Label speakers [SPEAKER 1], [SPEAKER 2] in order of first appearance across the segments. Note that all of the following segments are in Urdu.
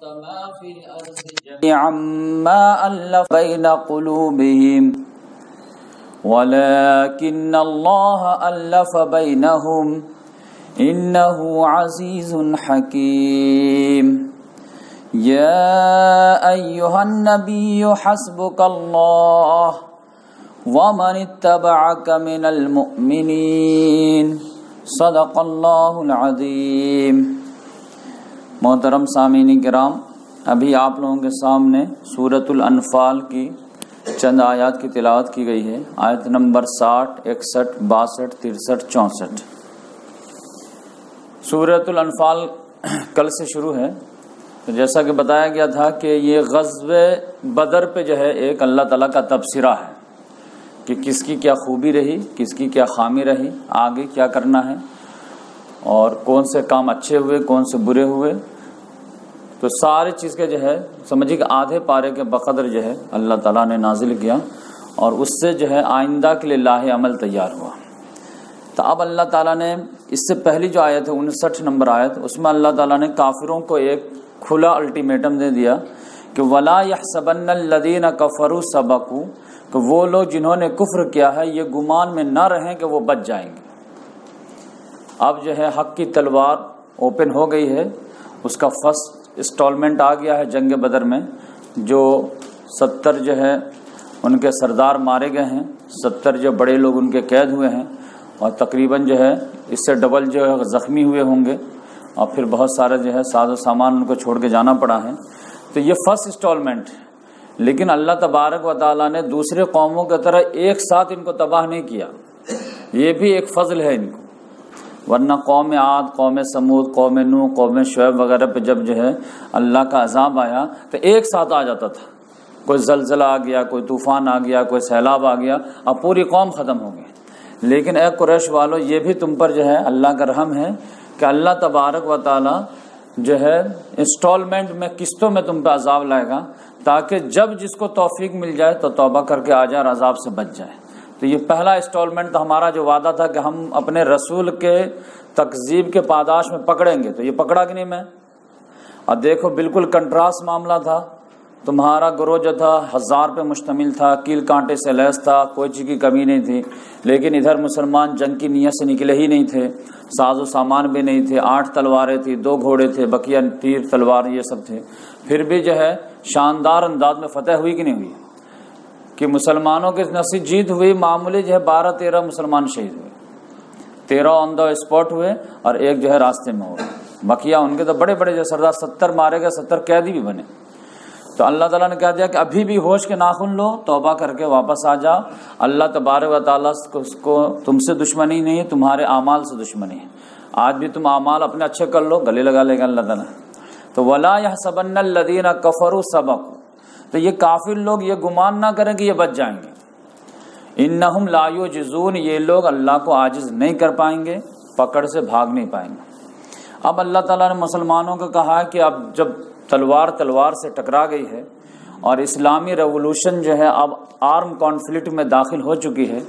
[SPEAKER 1] ما في الأرض جميعا ما ألف بين قلوبهم ولكن الله ألف بينهم إنه عزيز حكيم يا أيها النبي حسبك الله ومن اتبعك من المؤمنين صدق اللہ العظیم۔ محترم سامعین کرام، ابھی آپ لوگوں کے سامنے سورۃ الانفال کی چند آیات کی تلاوت کی گئی ہے۔ آیت نمبر 60، 61، 62، 63، 64۔ سورۃ الانفال کل سے شروع ہے۔ تو جیسا کہ بتایا گیا تھا کہ یہ غزوہ بدر پہ جو ہے ایک اللہ تعالیٰ کا تبصرہ ہے کہ کس کی کیا خوبی رہی، کس کی کیا خامی رہی، آگے کیا کرنا ہے، اور کون سے کام اچھے ہوئے، کون سے برے ہوئے۔ تو ساری چیز کے جو ہے سمجھیے کہ آدھے پارے کے بقدر جو ہے اللہ تعالیٰ نے نازل کیا، اور اس سے جو ہے آئندہ کے لیے لاہ عمل تیار ہوا۔ تو اب اللہ تعالیٰ نے اس سے پہلی جو آیت ہے 59 نمبر آیت، اس میں اللہ تعالیٰ نے کافروں کو ایک کھلا الٹیمیٹم دے دیا کہ وَلَا يَحْسَبَنَّ الَّذِينَ كَفَرُوا سَبَقُوا، کہ وہ لوگ جنہوں نے کفر کیا ہے یہ گمان میں نہ رہیں کہ وہ بچ جائیں گے۔ اب جو ہے حق کی تلوار اوپن ہو گئی ہے، اس کا فرسٹ انسٹالمنٹ آ گیا ہے جنگ بدر میں، جو 70 جو ہے ان کے سردار مارے گئے ہیں، 70 جو بڑے لوگ ان کے قید ہوئے ہیں، اور تقریباً جو ہے اس سے ڈبل جو ہے زخمی ہوئے ہوں گے، اور پھر بہت سارے جو ہے ساز و سامان ان کو چھوڑ کے جانا پڑا ہے۔ تو یہ فرسٹ انسٹالمنٹ، لیکن اللہ تبارک و تعالیٰ نے دوسرے قوموں کی طرح ایک ساتھ ان کو تباہ نہیں کیا، یہ بھی ایک فضل ہے ان کو۔ ورنہ قوم عاد، قوم سمود، قوم نوح، قوم شعیب وغیرہ پہ جب جو ہے اللہ کا عذاب آیا تو ایک ساتھ آ جاتا تھا، کوئی زلزلہ آ گیا، کوئی طوفان آ گیا، کوئی سیلاب آ گیا، اب پوری قوم ختم ہو گئی۔ لیکن اے قریش والو، یہ بھی تم پر جو ہے اللہ کا رحم ہے کہ اللہ تبارک و تعالیٰ جو ہے انسٹالمنٹ میں، قسطوں میں تم پہ عذاب لائے گا، تاکہ جب جس کو توفیق مل جائے تو توبہ کر کے آ جائے اور عذاب سے بچ جائے۔ تو یہ پہلا انسٹالمنٹ تو ہمارا جو وعدہ تھا کہ ہم اپنے رسول کے تکذیب کے پاداش میں پکڑیں گے، تو یہ پکڑا کہ نہیں میں؟ اور دیکھو بالکل کنٹراسٹ معاملہ تھا، تمہارا گروہ جو تھا 1000 پہ مشتمل تھا، کیل کانٹے سے لیس تھا، کوئی چیز کی کمی نہیں تھی، لیکن ادھر مسلمان جنگ کی نیت سے نکلے ہی نہیں تھے، ساز و سامان بھی نہیں تھے، 8 تلواریں تھیں، 2 گھوڑے تھے، بقیہ تیر تلوار یہ سب تھے، پھر بھی جو ہے شاندار انداز میں فتح ہوئی کہ نہیں ہوئی، کہ مسلمانوں کے نصیب جیت ہوئی۔ معمولی جو ہے 12-13 مسلمان شہید ہوئے، 13 آن دا اسپاٹ ہوئے، اور ایک جو ہے راستے میں ہو گئے، بقیہ ان کے تو بڑے بڑے جو سردار 70 مارے گئے، 70 قیدی بھی بنے۔ تو اللہ تعالیٰ نے کہہ دیا کہ ابھی بھی ہوش کے ناخن لو، توبہ کر کے واپس آ جاؤ، اللہ تبارک و تعالیٰ کو تم سے دشمنی نہیں ہے، تمہارے اعمال سے دشمنی ہے۔ آج بھی تم اعمال اپنے اچھے کر لو، گلے لگا لے گا اللہ تعالیٰ۔ تو وَلَا يَحْسَبَنَّ الَّذِينَ كَفَرُوا سَبَقُوا، تو یہ کافر لوگ یہ گمان نہ کریں کہ یہ بچ جائیں گے۔ اِنَّهُمْ لَا يُعْجِزُونَ، یہ لوگ اللہ کو عاجز نہیں کر پائیں گے، پکڑ سے بھاگ نہیں پائیں گے۔ اب اللہ تعالیٰ نے مسلمانوں کو کہا کہ اب جب تلوار سے ٹکرا گئی ہے اور اسلامی ریولوشن جو ہے اب آرم کانفلکٹ میں داخل ہو چکی ہے،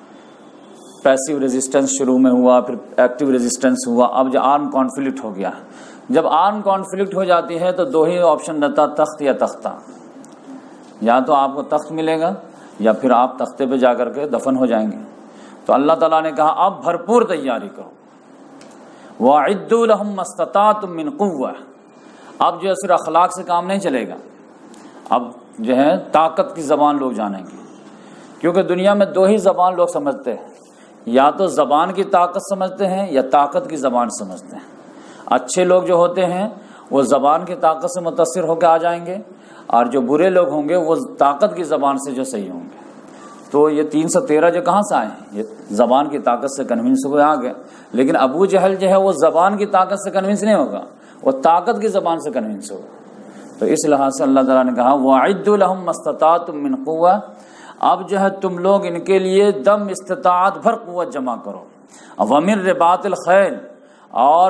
[SPEAKER 1] پیسیو ریزسٹنس شروع میں ہوا، پھر ایکٹیو ریزسٹنس ہوا، اب جو آرم کانفلکٹ ہو گیا۔ جب آرم کانفلکٹ ہو جاتی ہے تو 2 ہی آپشن رہتا، تخت یا تختہ، یا تو آپ کو تخت ملے گا یا پھر آپ تختے پہ جا کر کے دفن ہو جائیں گے۔ تو اللہ تعالیٰ نے کہا اب بھرپور تیاری کرو، وَأَعِدُّوا لَهُم مَّا اسْتَطَعْتُم مِّن قُوَّةٍ، اب جو ہے صرف اخلاق سے کام نہیں چلے گا، اب جو ہے طاقت کی زبان لوگ جانیں گے، کیونکہ دنیا میں 2 ہی زبان لوگ سمجھتے ہیں، یا تو زبان کی طاقت سمجھتے ہیں یا طاقت کی زبان سمجھتے ہیں۔ اچھے لوگ جو ہوتے ہیں وہ زبان کی طاقت سے متاثر ہو کے آ جائیں گے، اور جو برے لوگ ہوں گے وہ طاقت کی زبان سے جو صحیح ہوں گے۔ تو یہ 313 جو کہاں سے آئے ہیں؟ یہ زبان کی طاقت سے کنونس ہوئے آ گئے۔ لیکن ابو جہل جو ہے وہ زبان کی طاقت سے کنونس نہیں ہوگا، وہ طاقت کی زبان سے کنونس ہوگا۔ تو اس لحاظ سے اللہ تعالیٰ نے کہا وَأَعِدُّوا لَهُم مَّا اسْتَطَعْتُم مِّن قُوَّةٍ، اب جو ہے تم لوگ ان کے لیے دم استطاعت بھر قوت جمع کرو، وَمِن رِبَاطِ الْخَيْلِ، اور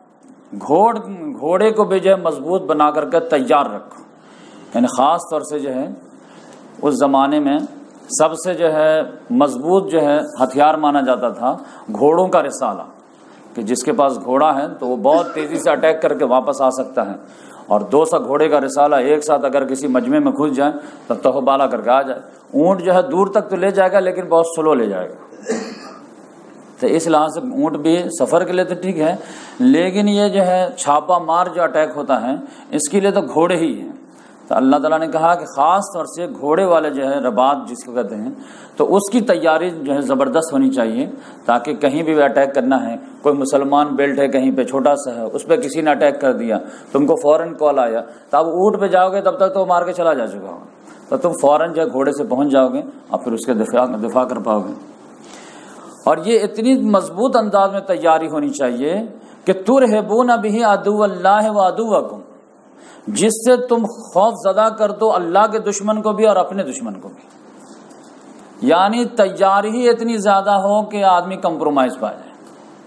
[SPEAKER 1] گھوڑے کو بھی جو ہے مضبوط بنا کر کے تیار رکھو۔ یعنی خاص طور سے جو ہے اس زمانے میں سب سے جو ہے مضبوط جو ہے ہتھیار مانا جاتا تھا گھوڑوں کا رسالہ، کہ جس کے پاس گھوڑا ہے تو وہ بہت تیزی سے اٹیک کر کے واپس آ سکتا ہے، اور 200 گھوڑے کا رسالہ ایک ساتھ اگر کسی مجمع میں گھس جائیں تو تہبالا کر کے آ جائے. اونٹ جو ہے دور تک تو لے جائے گا لیکن بہت سلو لے جائے گا. تو اس لحاظ سے اونٹ بھی سفر کے لیے تو ٹھیک ہے، لیکن یہ جو ہے چھاپا مار جو اٹیک ہوتا ہے اس کے لیے تو گھوڑے ہی ہیں. تو اللہ تعالیٰ نے کہا کہ خاص طور سے گھوڑے والے جو ہے رباط جس کو کہتے ہیں، تو اس کی تیاری جو ہے زبردست ہونی چاہیے، تاکہ کہیں بھی اٹیک کرنا ہے، کوئی مسلمان بیلٹ ہے کہیں پہ چھوٹا سا ہے اس پہ کسی نے اٹیک کر دیا، تم کو فوراً کال آیا، تو اب اونٹ پہ جاؤ گے تب تک تو مار کے چلا جا چکا ہوگا، تو تم فوراً جو ہے گھوڑے سے پہنچ جاؤ گے اور پھر اس کے دفاع کر پاؤ گے. اور یہ اتنی مضبوط انداز میں تیاری ہونی چاہیے کہ ترہبون بہ عدو اللہ و عدوکم، جس سے تم خوف زدہ کر دو اللہ کے دشمن کو بھی اور اپنے دشمن کو بھی. یعنی تیاری ہی اتنی زیادہ ہو کہ آدمی کمپرومائز پا جائے.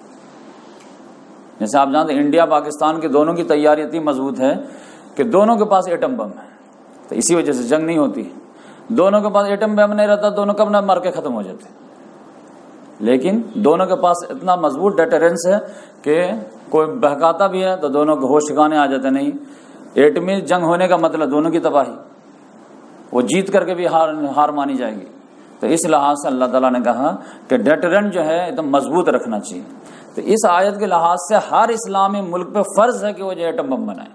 [SPEAKER 1] جیسے آپ جانتے ہیں انڈیا پاکستان کے دونوں کی تیاری اتنی مضبوط ہے کہ دونوں کے پاس ایٹم بم ہے، تو اسی وجہ سے جنگ نہیں ہوتی. دونوں کے پاس ایٹم بم نہیں رہتا دونوں کب نہ مر کے ختم ہو جاتے. لیکن دونوں کے پاس اتنا مضبوط ڈیٹرنس ہے کہ کوئی بہکاتا بھی ہے تو دونوں کو ہوش ٹھکانے آ جاتے. نہیں، ایٹمی جنگ ہونے کا مطلب دونوں کی تباہی، وہ جیت کر کے بھی ہار مانی جائے گی. تو اس لحاظ سے اللہ تعالیٰ نے کہا کہ ڈیٹرنٹ جو ہے ایک دم مضبوط رکھنا چاہیے. تو اس آیت کے لحاظ سے ہر اسلامی ملک پہ فرض ہے کہ وہ جو ایٹم بم بنائے.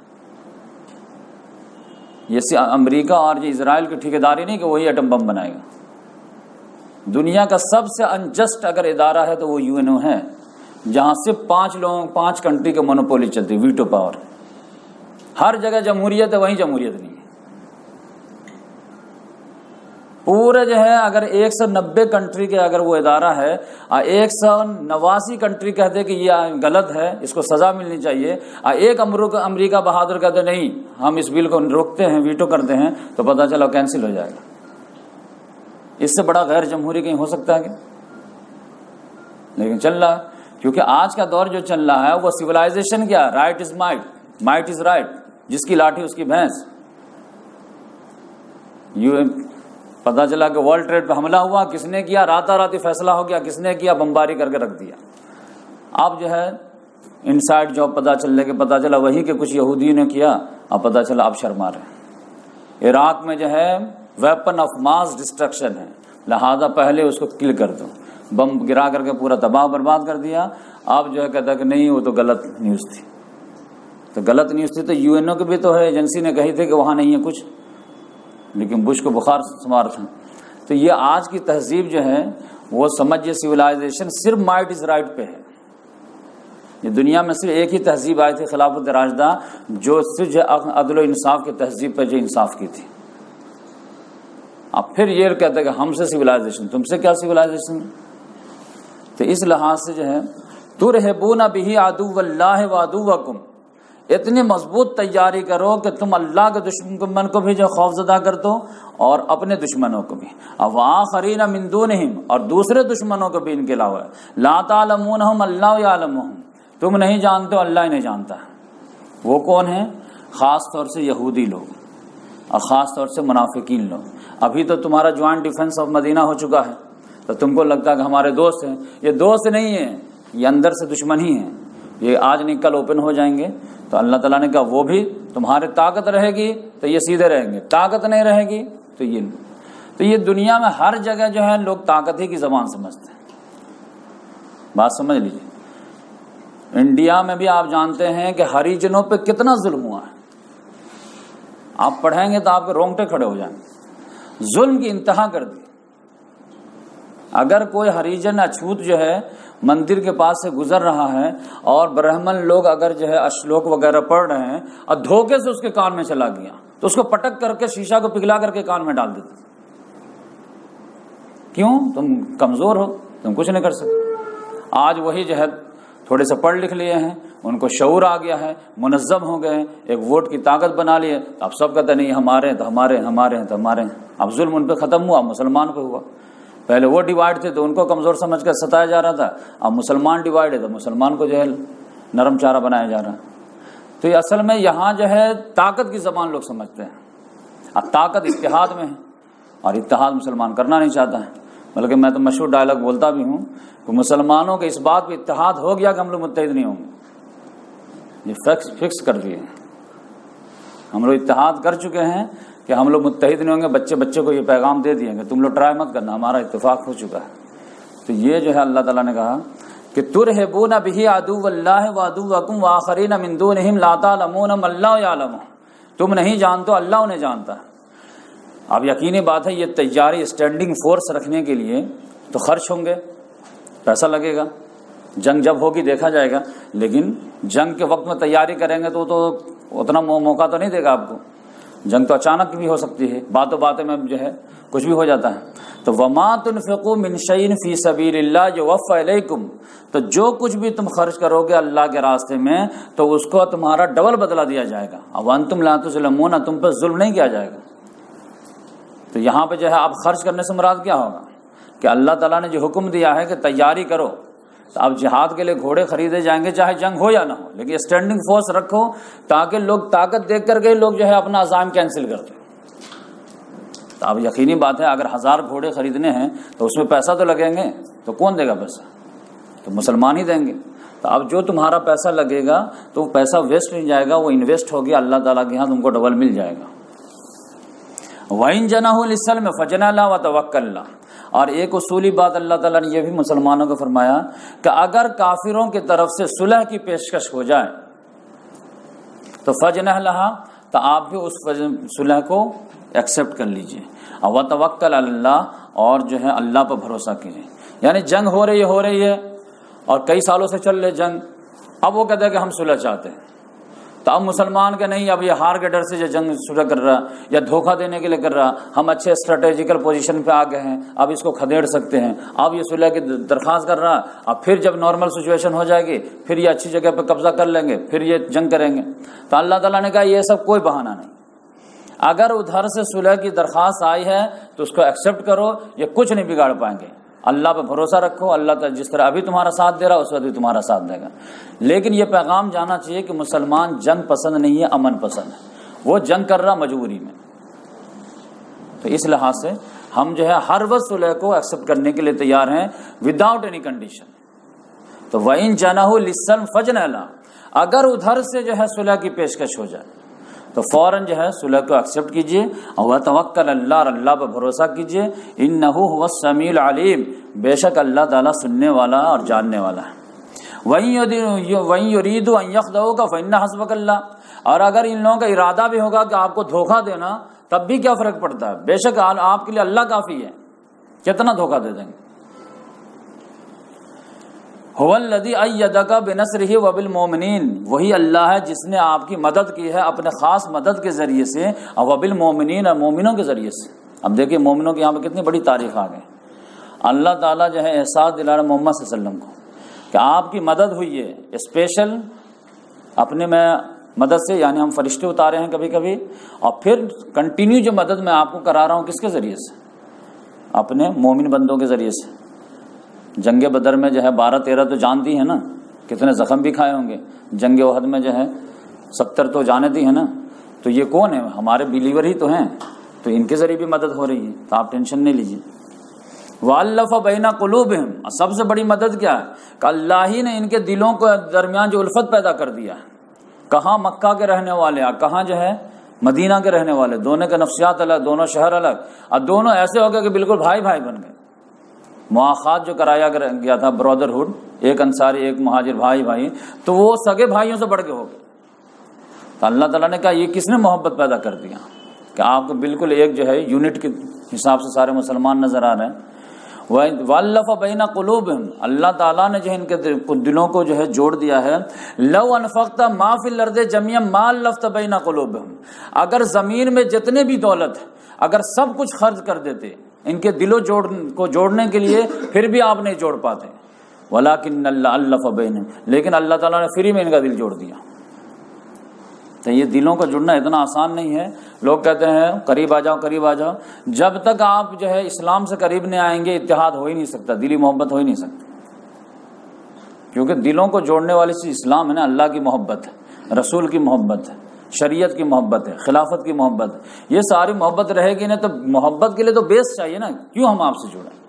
[SPEAKER 1] یہ امریکہ اور جو اسرائیل کی ٹھیکیداری نہیں کہ وہی ایٹم بم بنائے گا. دنیا کا سب سے انجسٹ اگر ادارہ ہے تو وہ UN ہے، جہاں صرف 5 کنٹری کے مونوپولی چلتی، ویٹو پاور. ہر جگہ جمہوریت ہے، وہیں جمہوریت نہیں ہے. پورے جو ہے اگر 190 کنٹری کے اگر وہ ادارہ ہے اور 189 کنٹری کہتے کہ یہ غلط ہے، اس کو سزا ملنی چاہیے، اور ایک امریکہ بہادر کہتے نہیں ہم اس بل کو روکتے ہیں، ویٹو کرتے ہیں، تو پتہ چلا کینسل ہو جائے گا. اس سے بڑا غیر جمہوری کہیں ہو سکتا ہے کہ؟ لیکن چل رہا، کیونکہ آج کا دور جو چل رہا ہے وہ سویلائزیشن کیا، right is might is right, جس کی لاٹھی اس کی بھینس. پتا چلا کہ ورلڈ ٹریڈ پہ حملہ ہوا، کس نے کیا؟ راتہ فیصلہ ہو گیا، کس نے کیا؟ بمباری کر کے رکھ دیا. اب جو ہے انسائڈ جاب پتا چلنے کے پتا چلا وہی کہ کچھ یہودیوں نے کیا، اب پتا چلا اب شرما رہے. عراق میں جو ہے ویپن آف ماس ڈسٹرکشن ہے، لہذا پہلے اس کو کل کر دو، بم گرا کر کے پورا تباہ برباد کر دیا. اب جو ہے کہتا کہ نہیں وہ تو غلط نیوز تھی. تو غلط نیوز تھی تو UN کی بھی تو ہے ایجنسی نے کہی تھی کہ وہاں نہیں ہے کچھ، لیکن بش کو بخار سوار تھا. تو یہ آج کی تہذیب جو ہے وہ سمجھیے سویلائزیشن صرف مائٹ از رائٹ پہ ہے. یہ دنیا میں صرف ایک ہی تہذیب آئی تھی خلافت راشدہ، جو صرف عدل و انصاف کی تہذیب پہ جو انصاف کی تھی. اب پھر یہ کہتے ہیں کہ ہم سے سویلائزیشن، تم سے کیا سویلائزیشن. تو اس لحاظ سے جو ہے ترہبون بہ عدو اللہ و عدوکم، اتنی مضبوط تیاری کرو کہ تم اللہ کے دشمن کو بھی جو خوف زدہ کر دو اور اپنے دشمنوں کو بھی. وآخرین من دونہم، اور دوسرے دشمنوں کو بھی ان کے علاوہ. لا تعلمونہم اللہ یعلمہم، تم نہیں جانتے اللہ ہی نہیں جانتا. وہ کون ہیں؟ خاص طور سے یہودی لوگ اور خاص طور سے منافقین لوگ. ابھی تو تمہارا جوائنٹ ڈیفنس آف مدینہ ہو چکا ہے، تو تم کو لگتا ہے کہ ہمارے دوست ہیں. یہ دوست نہیں ہیں، یہ اندر سے دشمن ہی ہیں. یہ آج نہیں کل اوپن ہو جائیں گے. تو اللہ تعالیٰ نے کہا وہ بھی تمہارے طاقت رہے گی تو یہ سیدھے رہیں گے، طاقت نہیں رہے گی تو یہ دنیا میں ہر جگہ جو ہے لوگ طاقت ہی کی زبان سمجھتے ہیں. بات سمجھ لیجیے. انڈیا میں بھی آپ جانتے ہیں کہ ہریجنوں پہ کتنا ظلم ہوا ہے. آپ پڑھیں گے تو آپ کے رونگٹے کھڑے ہو جائیں گے. ظلم کی انتہا کر دی. اگر کوئی ہریجن اچھوت جو ہے مندر کے پاس سے گزر رہا ہے اور برہمن لوگ اگر جو ہے اشلوک وغیرہ پڑھ رہے ہیں اور دھوکے سے اس کے کان میں چلا گیا تو اس کو پٹک کر کے شیشہ کو پگھلا کر کے کان میں ڈال دیتے. کیوں؟ تم کمزور ہو، تم کچھ نہیں کر سکتے. آج وہی جو ہے تھوڑے سے پڑھ لکھ لیے ہیں، ان کو شعور آ گیا ہے، منظم ہو گئے ہیں، ایک ووٹ کی طاقت بنا لی ہے. اب سب کہتے نہیں ہمارے ہیں تو ہمارے ہیں، ہمارے ہیں تو ہمارے ہیں. اب ظلم ان پہ ختم ہوا، مسلمان پہ ہوا. پہلے وہ ڈیوائڈ تھے تو ان کو کمزور سمجھ کر ستایا جا رہا تھا. اب مسلمان ڈیوائڈ ہے تو مسلمان کو جو ہے نرم چارہ بنایا جا رہا ہے. تو یہ اصل میں یہاں جو ہے طاقت کی زبان لوگ سمجھتے ہیں. اب طاقت اتحاد میں ہے اور اتحاد مسلمان کرنا نہیں چاہتا ہے. بلکہ میں تو مشہور ڈائلاگ بولتا بھی ہوں کہ مسلمانوں کے اس بات پہ اتحاد ہو گیا کہ ہم لوگ متحد نہیں ہوں گے. یہ فکس کر دیے. ہم لوگ اتحاد کر چکے ہیں کہ ہم لوگ متحد نہیں ہوں گے، بچے کو یہ پیغام دے دیے گے تم لوگ ٹرائی مت کرنا، ہمارا اتفاق ہو چکا ہے۔ تو یہ جو ہے اللہ تعالیٰ نے کہا کہ ترہبون بہ عدو اللہ وعدوکم وآخرین من دونہم لا تعلمونہم اللہ یعلم، تم نہیں جانتے اللہ انہیں جانتا ہے۔ اب یقینی بات ہے یہ تیاری اسٹینڈنگ فورس رکھنے کے لیے تو خرچ ہوں گے، پیسہ لگے گا، جنگ جب ہوگی دیکھا جائے گا، لیکن جنگ کے وقت میں تیاری کریں گے تو اتنا موقع تو نہیں دے گا آپ کو، جنگ تو اچانک بھی ہو سکتی ہے، باتوں میں جو ہے کچھ بھی ہو جاتا ہے۔ تو وما تنفقوا من شیء فی سبیل اللہ یوفى الیکم، تو جو کچھ بھی تم خرچ کرو گے اللہ کے راستے میں تو اس کو تمہارا ڈبل بدلہ دیا جائے گا، وانتم لا تظلمون، تم پر ظلم نہیں کیا جائے گا۔ تو یہاں پہ جو ہے اب خرچ کرنے سے مراد کیا ہوگا کہ اللہ تعالیٰ نے جو حکم دیا ہے کہ تیاری کرو، تو اب جہاد کے لیے گھوڑے خریدے جائیں گے چاہے جنگ ہو یا نہ ہو، لیکن اسٹینڈنگ فورس رکھو تاکہ لوگ طاقت دیکھ کر کے لوگ جو ہے اپنا عزائم کینسل کرتے۔ تو اب یقینی بات ہے اگر 1000 گھوڑے خریدنے ہیں تو اس میں پیسہ تو لگیں گے، تو کون دے گا پیسہ؟ تو مسلمان ہی دیں گے۔ تو اب جو تمہارا پیسہ لگے گا تو وہ پیسہ ویسٹ نہیں جائے گا، وہ انویسٹ ہو گیا اللہ تعالیٰ کے یہاں، تم کو ڈبل مل جائے گا۔ وَإِن جَنَحُوا لِلسَّلْمِ فَاجْنَحْ لَهُ وَتَوَكَّلْ عَلَيْهِ، اور ایک اصولی بات اللہ تعالیٰ نے یہ بھی مسلمانوں کو فرمایا کہ اگر کافروں کی طرف سے صلح کی پیشکش ہو جائے تو فَاجْنَحْ لَهَا، تو آپ بھی اس صلح کو ایکسیپٹ کر لیجئے، وَتَوَكَّلْ عَلَى اللَّهِ، اور جو ہے اللہ پر بھروسہ کیجئے۔ یعنی جنگ ہو رہی ہے اور کئی سالوں سے چل رہے جنگ، اب وہ کہتے ہیں کہ ہم صلح چاہتے ہیں، تو اب مسلمان کے نہیں، اب یہ ہار کے ڈر سے جو جنگ صلح کر رہا یا دھوکہ دینے کے لیے کر رہا، ہم اچھے اسٹریٹجیکل پوزیشن پہ آ گئے ہیں، اب اس کو کھدیڑ سکتے ہیں، اب یہ صلح کی درخواست کر رہا، اب پھر جب نارمل سچویشن ہو جائے گی پھر یہ اچھی جگہ پہ قبضہ کر لیں گے، پھر یہ جنگ کریں گے۔ تو اللہ تعالیٰ نے کہا یہ سب کوئی بہانہ نہیں، اگر ادھر سے صلح کی درخواست آئی ہے تو اس کو ایکسیپٹ کرو، یہ کچھ نہیں بگاڑ پائیں گے، اللہ پہ بھروسہ رکھو، اللہ تعالیٰ جس طرح ابھی تمہارا ساتھ دے رہا اس وقت بھی تمہارا ساتھ دے گا۔ لیکن یہ پیغام جانا چاہیے کہ مسلمان جنگ پسند نہیں ہے، امن پسند ہے، وہ جنگ کر رہا مجبوری میں۔ تو اس لحاظ سے ہم جو ہے ہر وقت صلح کو ایکسیپٹ کرنے کے لیے تیار ہیں وداؤٹ اینی کنڈیشن۔ تو وَإِن جَنَحُوا لِلسَّلْمِ فَاجْنَحْ لَهُ، اگر ادھر سے جو ہے صلح کی پیشکش ہو جائے تو فوراً جو ہے صلح کو ایکسیپٹ کیجئے، اور وَتَوَكَّلْ عَلَى اللَّهِ، اور اللہ پر بھروسہ کیجئے، إِنَّهُ هُوَ السَّمِيعُ الْعَلِيمُ، بے شک اللہ تعالیٰ سننے والا اور جاننے والا ہے۔ وَإِن يُرِيدُوا أَن يَخْدَعُوكَ فَإِنَّ حَسْبَكَ اللَّهُ، اور اگر ان لوگوں کا ارادہ بھی ہوگا کہ آپ کو دھوکہ دینا تب بھی کیا فرق پڑتا ہے، بے شک آپ کے لیے اللہ کافی ہے، کتنا دھوکہ دے دیں گے۔ هو الذی ایدک بنصرہ وبالمؤمنین، وہی اللہ ہے جس نے آپ کی مدد کی ہے اپنے خاص مدد کے ذریعے سے، اور وبالمؤمنین، اور مومنوں کے ذریعے سے۔ اب دیکھیں مومنوں کی یہاں پہ کتنی بڑی تاریخ آ گئی۔ اللہ تعالیٰ جو ہے احساس دلا رہا محمد صلی اللہ علیہ وسلم کو کہ آپ کی مدد ہوئی ہے اسپیشل اپنے میں مدد سے، یعنی ہم فرشتے اتارے ہیں کبھی کبھی، اور پھر کنٹینیو جو مدد میں آپ کو کرا رہا ہوں کس کے ذریعے سے، اپنے مومن بندوں کے ذریعے سے۔ جنگ بدر میں جو ہے 12-13 تو جانتی ہیں نا، کتنے زخم بھی کھائے ہوں گے۔ جنگ احد میں جو ہے 70 تو جانتی ہیں نا، تو یہ کون ہے، ہمارے بلیور ہی تو ہیں، تو ان کے ذریعے بھی مدد ہو رہی ہے، تو آپ ٹینشن نہیں لیجیے۔ وَأَلَّفَ بَيْنَ قُلُوبِهِمْ، سب سے بڑی مدد کیا ہے کہ اللہ ہی نے ان کے دلوں کو درمیان جو الفت پیدا کر دیا ہے۔ کہاں مکہ کے رہنے والے، کہاں جو ہے مدینہ کے رہنے والے، دونوں کے نفسیات الگ، دونوں شہر الگ، اور دونوں ایسے ہو گئے کہ بالکل بھائی بھائی بن گئے۔ مواخات جو کرایا گیا تھا، برادرہڈ، ایک انصاری ایک مہاجر، بھائی بھائی، تو وہ سگے بھائیوں سے بڑھ کے ہو گئے۔ تو اللہ تعالیٰ نے کہا یہ کس نے محبت پیدا کر دیا کہ آپ کو بالکل ایک جو ہے یونٹ کے حساب سے سارے مسلمان نظر آ رہے ہیں۔ وَأَلَّفَ بَيْنَ قُلُوبِهِمْ، اللہ تعالیٰ نے جو ہے ان کے دلوں کو جو ہے جوڑ دیا ہے۔ لَوْ أَنفَقْتَ مَا فِي الْأَرْضِ جَمِيعًا مَا أَلَّفْتَ بَيْنَ قُلُوبِهِمْ، اگر زمین میں جتنے بھی دولت اگر سب کچھ خرچ کر دیتے ان کے دلوں کو جوڑنے کے لیے، پھر بھی آپ نہیں جوڑ پاتے۔ وَلَكِنَّ اللَّهَ أَلَّفَ بَيْنَهُمْ، لیکن اللہ تعالیٰ نے فری میں ان کا دل جوڑ دیا۔ تو یہ دلوں کا جڑنا اتنا آسان نہیں ہے۔ لوگ کہتے ہیں قریب آ جاؤ قریب آ جاؤ، جب تک آپ جو ہے اسلام سے قریب نہیں آئیں گے اتحاد ہو ہی نہیں سکتا، دلی محبت ہو ہی نہیں سکتی، کیونکہ دلوں کو جوڑنے والی چیز اسلام ہے نا، اللہ کی محبت ہے، رسول کی محبت ہے، شریعت کی محبت ہے، خلافت کی محبت ہے۔ یہ ساری محبت رہے گی نا، تو محبت کے لیے تو بیس چاہیے نا، کیوں ہم آپ سے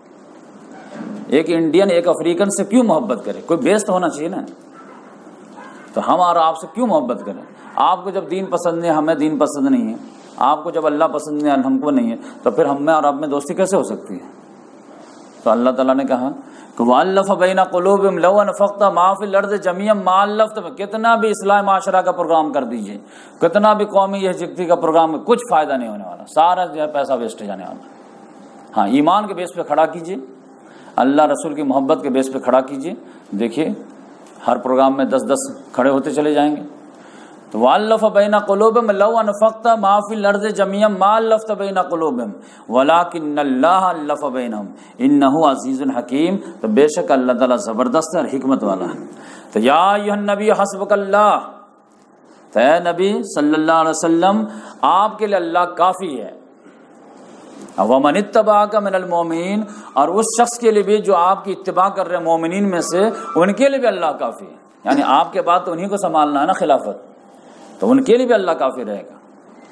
[SPEAKER 1] جڑیں؟ ایک انڈین ایک افریقن سے کیوں محبت کرے، کوئی بیس تو ہونا چاہیے نا، تو ہم اور آپ سے کیوں محبت کریں؟ آپ کو جب دین پسند نہیں، ہمیں دین پسند نہیں ہے، آپ کو جب اللہ پسند نہیں، ہم کو نہیں ہے، تو پھر ہم میں اور آپ میں دوستی کیسے ہو سکتی ہے؟ تو اللہ تعالیٰ نے کہا کہ وَأَلَّفَ بَيْنَ قُلُوبِهِمْ لَوْ أَنفَقْتَ مَا فِي الْأَرْضِ جَمِيعًا مَا أَلَّفْتَ، کتنا بھی اصلاح معاشرہ کا پروگرام کر دیجئے، کتنا بھی قومی یکجہتی کا پروگرام، کچھ فائدہ نہیں ہونے والا، سارا جو ہے پیسہ ویسٹ جانے والا۔ ہاں، ایمان کے بیس پہ کھڑا کیجئے، اللہ رسول کی محبت کے بیس پہ کھڑا کیجئے، دیکھیے ہر پروگرام میں 10 کھڑے ہوتے چلے جائیں گے۔ تو وَأَلَّفَ بَيْنَ قُلُوبِهِمْ لَوْ أَنفَقْتَ مَا فِي الْأَرْضِ جَمِيعًا مَا أَلَّفْتَ بَيْنَ قُلُوبِهِمْ وَلَكِنَّ اللَّهَ أَلَّفَ بَيْنَهُمْ إِنَّهُ عَزِيزٌ حَكِيمٌ، تو بے شک اللہ تعالیٰ زبردست اور حکمت والا ہے۔ تو یا ایھا النبی حسبک اللہ، تو اے نبی صلی اللہ علیہ وسلم آپ کے لیے اللہ کافی ہے۔ وَمَنِ اتَّبَعَكَ مِنَ الْمُؤْمِنِينَ، اور اس شخص کے لیے بھی جو آپ کی اتباع کر رہے ہیں مومنین میں سے، ان کے لیے بھی اللہ کافی ہے۔ یعنی آپ کے بعد تو انہی کو سنبھالنا ہے نا خلافت، تو ان کے لیے بھی اللہ کافی رہے گا۔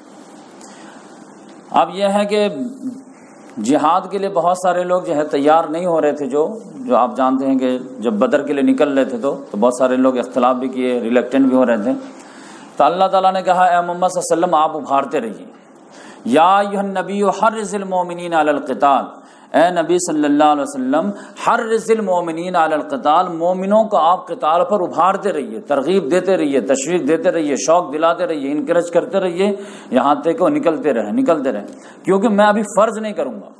[SPEAKER 1] اب یہ ہے کہ جہاد کے لیے بہت سارے لوگ جو ہے تیار نہیں ہو رہے تھے، جو آپ جانتے ہیں کہ جب بدر کے لیے نکل رہے تھے تو بہت سارے لوگ اختلاف بھی کیے، ریلیکٹنٹ بھی ہو رہے تھے۔ تو اللہ تعالیٰ نے کہا اے محمد صلی اللہ علیہ وسلم آپ ابھارتے رہیے، یا ایھا النبی حرض المؤمنین علی القتال، اے نبی صلی اللہ علیہ وسلم حرض المؤمنین علی القتال، مومنوں کو آپ قتال پر ابھارتے رہیے، ترغیب دیتے رہیے، تشویق دیتے رہیے، شوق دلاتے رہیے، انکریج کرتے رہیے، یہاں تک کہ وہ نکلتے رہیں، کیونکہ میں ابھی فرض نہیں کروں گا،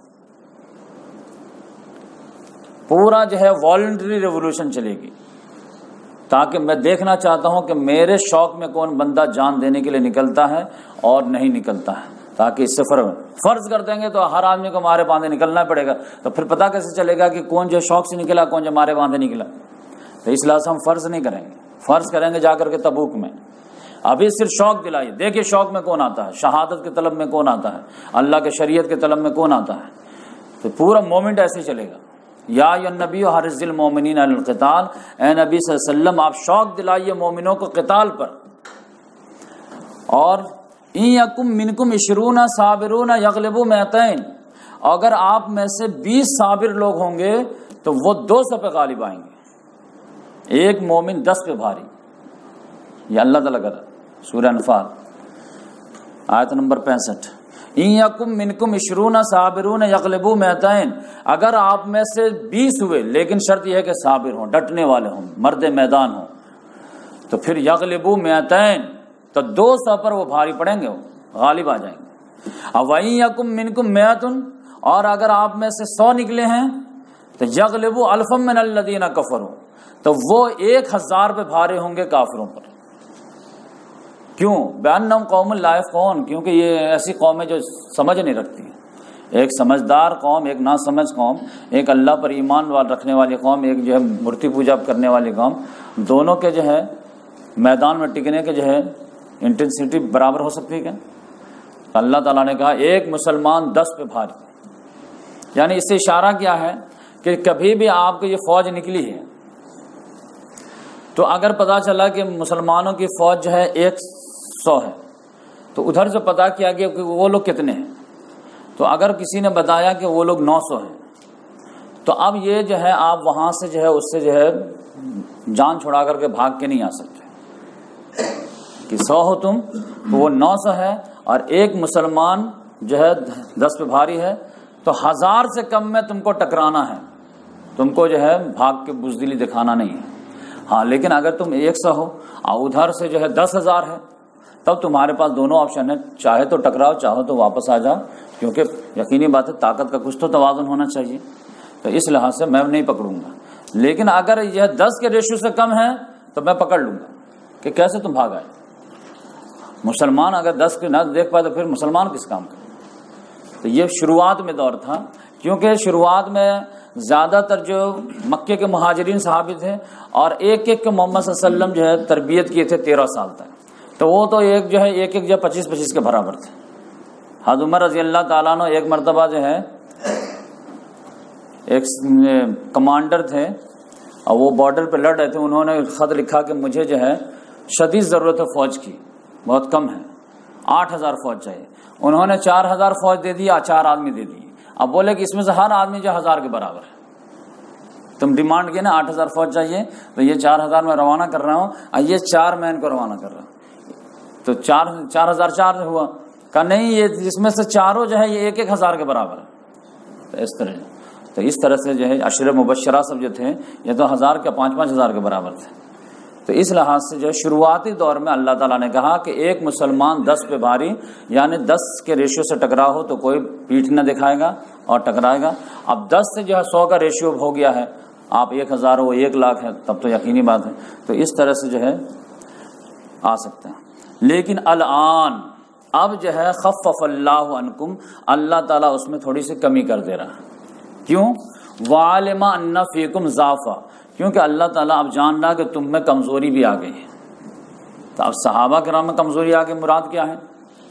[SPEAKER 1] پورا جو ہے والنٹری ریولوشن چلے گی، تاکہ میں دیکھنا چاہتا ہوں کہ میرے شوق میں کون بندہ جان دینے کے لیے نکلتا ہے اور نہیں نکلتا ہے، تاکہ اس سے فرض کر دیں گے تو ہر آدمی کو مارے باندھے نکلنا پڑے گا، تو پھر پتہ کیسے چلے گا کہ کون جو شوق سے نکلا، کون جو مارے باندھے نکلا؟ تو اس لحاظ سے ہم فرض نہیں کریں گے، فرض کریں گے جا کر کے تبوک میں۔ ابھی صرف شوق دلائیے، دیکھیے شوق میں کون آتا ہے، شہادت کے طلب میں کون آتا ہے، اللہ کے شریعت کے طلب میں کون آتا ہے، تو پورا مومنٹ ایسے چلے گا۔ یا ایھا النبی حرض المؤمنین علی القتال، اے نبی صلی اللہ علیہ وسلم آپ شوق دلائیے مومنوں کو قتال پر، اور ان یکم منکم 20 صابرون یغلبوا 200، اگر آپ میں سے 20 صابر لوگ ہوں گے تو وہ 200 پہ غالب آئیں گے، ایک مومن 10 پہ بھاری۔ یہ اللہ تعالیٰ کا سورہ انفال آیت نمبر 65، ان یکم منکم 20 صابرون یغلبوا 200، اگر آپ میں سے 20 ہوئے، لیکن شرط یہ ہے کہ صابر ہوں، ڈٹنے والے ہوں، مرد میدان ہوں، تو پھر یغلبوا 200، تو 200 پر وہ بھاری پڑیں گے، وہ غالب آ جائیں گے۔ وَإِن يَكُن مِّنكُم 100، اور اگر آپ میں سے 100 نکلے ہیں تو یغلبوا الفا من الذین کفروا، تو وہ 1000 پہ بھارے ہوں گے کافروں پر۔ کیوں؟ بِأَنَّهُمْ قَوْمٌ لَا يَفْقَهُونَ، کیونکہ یہ ایسی قوم ہے جو سمجھ نہیں رکھتی، ایک سمجھدار قوم، ایک نا سمجھ قوم، ایک اللہ پر ایمان رکھنے والی قوم، ایک جو ہے مورتی پوجا کرنے والی قوم، دونوں کے جو ہے میدان میں ٹکنے کے جو ہے انٹینسٹی برابر ہو سکتی ہے کیا؟ اللہ تعالیٰ نے کہا ایک مسلمان 10 پہ بھاری، یعنی اس سے اشارہ کیا ہے کہ کبھی بھی آپ کو یہ فوج نکلی ہے تو اگر پتا چلا کہ مسلمانوں کی فوج جو ہے 100 ہے، تو ادھر سے پتا کیا کہ وہ لوگ کتنے ہیں، تو اگر کسی نے بتایا کہ وہ لوگ 900 ہیں، تو اب یہ جو ہے آپ وہاں سے جو ہے اس سے جو ہے جان چھڑا کر کے بھاگ کے نہیں آ سکتے کہ 100 ہو تم تو وہ 900 ہے، اور ایک مسلمان جو ہے 10 پہ بھاری ہے، تو 1000 سے کم میں تم کو ٹکرانا ہے، تم کو جو ہے بھاگ کے بزدلی دکھانا نہیں ہے۔ ہاں لیکن اگر تم 100 ہو اور ادھر سے جو ہے 10,000 ہے، تب تمہارے پاس دونوں آپشن ہے، چاہے تو ٹکراؤ، چاہو تو واپس آ جاؤ، کیونکہ یقینی بات ہے طاقت کا کچھ تو توازن ہونا چاہیے، تو اس لحاظ سے میں نہیں پکڑوں گا۔ لیکن اگر یہ 10 کے ریشو سے کم ہے تو میں پکڑ لوں گا کہ کیسے تم بھاگ آئے۔ مسلمان اگر 10 کے نہ دیکھ پائے تو پھر مسلمان کس کام کا؟ تو یہ شروعات میں دور تھا، کیونکہ شروعات میں زیادہ تر جو مکے کے مہاجرین صحابی تھے، اور ایک ایک کے محمد صلی اللہ علیہ وسلم جو ہے تربیت کیے تھے 13 سال تک، تو وہ تو ایک جو ہے ایک جو 25 کے برابر تھے۔ حضرت عمر رضی اللہ تعالیٰ عنہ ایک مرتبہ جو ہے ایک کمانڈر تھے اور وہ بارڈر پہ لڑ رہے تھے، انہوں نے خط لکھا کہ مجھے جو ہے شدید ضرورت ہے فوج کی، بہت کم ہے، 8000 فوج چاہیے۔ انہوں نے 4000 فوج دے دی، 4 آدمی دے دیے۔ اب بولے کہ اس میں سے ہر آدمی جو 1000 کے برابر ہے، تم ڈیمانڈ کیے نا 8000 فوج چاہیے، تو یہ 4000 میں روانہ کر رہا ہوں، اور یہ 4 میں ان کو روانہ کر رہا ہوں۔ تو 4004 ہوا، کہا نہیں یہ جس میں سے چاروں جو ہے یہ 1000 کے برابر ہے۔ تو اس طرح سے جو ہے عشر مبشرہ سب جو تھے یہ تو 1000 کے 5,000 کے برابر تھے۔ تو اس لحاظ سے جو ہے شروعاتی دور میں اللہ تعالیٰ نے کہا کہ ایک مسلمان 10 پہ بھاری، یعنی 10 کے ریشیو سے ٹکراؤ ہو تو کوئی پیٹھ نہ دکھائے گا اور ٹکرائے گا۔ اب 10 سے جو ہے 100 کا ریشیو ہو گیا ہے، آپ 1000 ہو 1,00,000 ہے، تب تو یقینی بات ہے، تو اس طرح سے جو ہے آ سکتے ہیں۔ لیکن الان اب جو ہے خفف اللہ عنکم، اللہ تعالیٰ اس میں تھوڑی سی کمی کر دے رہا ہے۔ کیوں؟ وَعَلِمَ أَنَّ فِيكُمْ ضَعْفًا، کیونکہ اللہ تعالیٰ اب جان رہا کہ تم میں کمزوری بھی آ گئی ہے۔ تو اب صحابہ کرام میں کمزوری آ گئی، مراد کیا ہے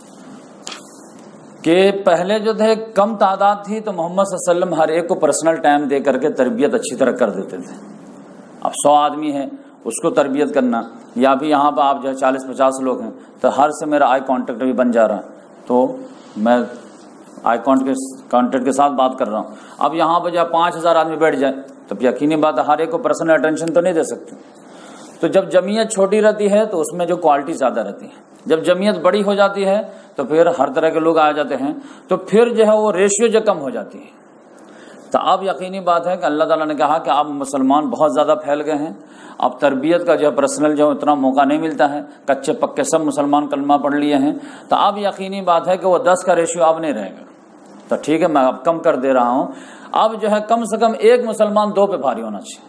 [SPEAKER 1] کہ پہلے جو تھے کم تعداد تھی تو محمد صلی اللہ علیہ وسلم ہر ایک کو پرسنل ٹائم دے کر کے تربیت اچھی طرح کر دیتے تھے۔ اب 100 آدمی ہے اس کو تربیت کرنا، یا بھی یہاں پہ آپ جو ہے 40-50 لوگ ہیں تو ہر سے میرا آئی کانٹیکٹ بھی بن جا رہا ہے، تو میں آئی کانٹیکٹ کے ساتھ بات کر رہا ہوں۔ اب یہاں پہ جب 5000 آدمی بیٹھ جائے تو یقینی بات ہے ہر ایک کو پرسنل اٹینشن تو نہیں دے سکتے۔ تو جب جمعیت چھوٹی رہتی ہے تو اس میں جو کوالٹی زیادہ رہتی ہے، جب جمعیت بڑی ہو جاتی ہے تو پھر ہر طرح کے لوگ آ جاتے ہیں، تو پھر جو ہے وہ ریشیو جو کم ہو جاتی ہے۔ تو اب یقینی بات ہے کہ اللہ تعالیٰ نے کہا کہ اب مسلمان بہت زیادہ پھیل گئے ہیں، اب تربیت کا جو ہے پرسنل جو اتنا موقع نہیں ملتا ہے، کچے پکے سب مسلمان کلمہ پڑھ لیے ہیں، تو اب یقینی بات ہے کہ وہ 10 کا ریشیو اب نہیں رہے گا۔ تو ٹھیک ہے میں اب کم کر دے رہا ہوں، اب جو ہے کم سے کم ایک مسلمان 2 پہ بھاری ہونا چاہیے۔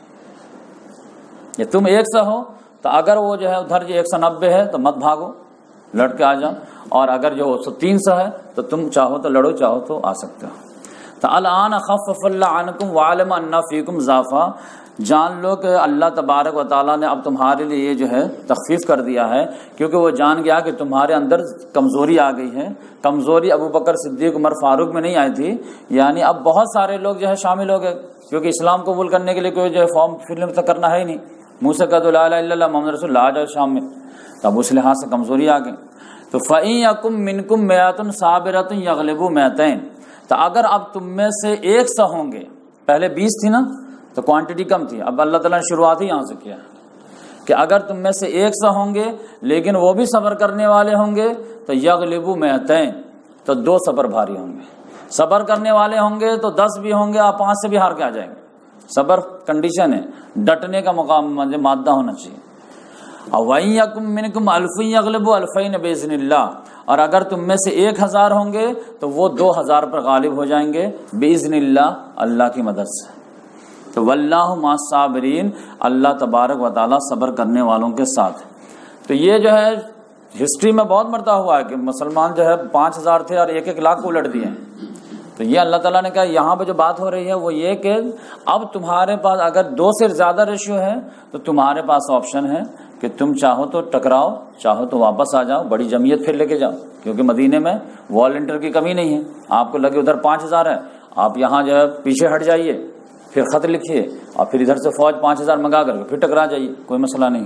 [SPEAKER 1] یہ تم 100 ہو تو اگر وہ جو ہے ادھر جو 190 ہے تو مت بھاگو، لڑ کے آ جاؤ، اور اگر جو 300 ہے تو تم چاہو تو لڑو، چاہو تو آ سکتے ہو۔ تو الان خفف اللہ عنکم وعلم ان فیکم ضعفا، جان لو کہ اللہ تبارک و تعالیٰ نے اب تمہارے لیے یہ جو ہے تخفیف کر دیا ہے، کیونکہ وہ جان گیا کہ تمہارے اندر کمزوری آ گئی ہے۔ کمزوری ابو بکر صدیق عمر فاروق میں نہیں آئی تھی، یعنی اب بہت سارے لوگ جو ہے شامل ہو گئے، کیونکہ اسلام قبول کرنے کے لیے کوئی جو ہے فارم فل تو کرنا ہے ہی نہیں، منہ سے کہہ دو لا الہ الا اللہ محمد رسول اللہ، آ جاؤ شام میں۔ تو اب اس لحاظ سے کمزوری آ گئی۔ تو فَإِن يَكُن مِّنكُم مِّائَةٌ صَابِرَةٌ يَغْلِبُوا مِائَتَيْنِ، تو اگر اب تم میں سے 100 ہوں گے، پہلے 20 تھی نا تو کوانٹٹی کم تھی، اب اللہ تعالیٰ نے شروعات ہی یہاں سے کیا کہ اگر تم میں سے 100 ہوں گے لیکن وہ بھی صبر کرنے والے ہوں گے تو یغلبوا مئتین، تو 2 صبر بھاری ہوں گے۔ صبر کرنے والے ہوں گے تو 10 بھی ہوں گے، آپ 5 سے بھی ہار کے آ جائیں گے۔ صبر کنڈیشن ہے، ڈٹنے کا مقام مادہ ہونا چاہیے۔ وَإِن يَكُن مِّنكُمْ أَلْفٌ يَغْلِبُوا أَلْفَيْنِ بِإِذْنِ اللَّهِ، اور اگر تم میں سے 1000 ہوں گے تو وہ 2000 پر غالب ہو جائیں گے بِإِذْنِ اللَّهِ، اللہ کی مدد سے۔ تو واللہ مع الصابرین، اللہ تبارک و تعالیٰ صبر کرنے والوں کے ساتھ۔ تو یہ جو ہے ہسٹری میں بہت مرتبہ ہوا ہے کہ مسلمان جو ہے 5000 تھے اور 1-1 لاکھ کو الٹ دیے ہیں۔ تو یہ اللہ تعالیٰ نے کہا یہاں پہ جو بات ہو رہی ہے وہ یہ کہ اب تمہارے پاس اگر 2 سے زیادہ ریشیو ہے تو تمہارے پاس آپشن ہے کہ تم چاہو تو ٹکراؤ، چاہو تو واپس آ جاؤ، بڑی جمعیت پھر لے کے جاؤ، کیونکہ مدینے میں والنٹیئر کی کمی نہیں ہے۔ آپ کو لگے ادھر 5000 ہے، آپ یہاں جو ہے پیچھے ہٹ جائیے، پھر خط لکھیے اور پھر ادھر سے فوج 5000 منگا کر کے پھر ٹکرا جائیے، کوئی مسئلہ نہیں۔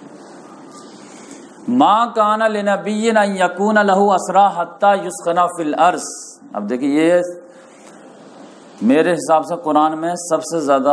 [SPEAKER 1] ما کان لنبی ان یکون لہ اسری حتی یثخن فی الارض، اب دیکھیے یہ میرے حساب سے قرآن میں سب سے زیادہ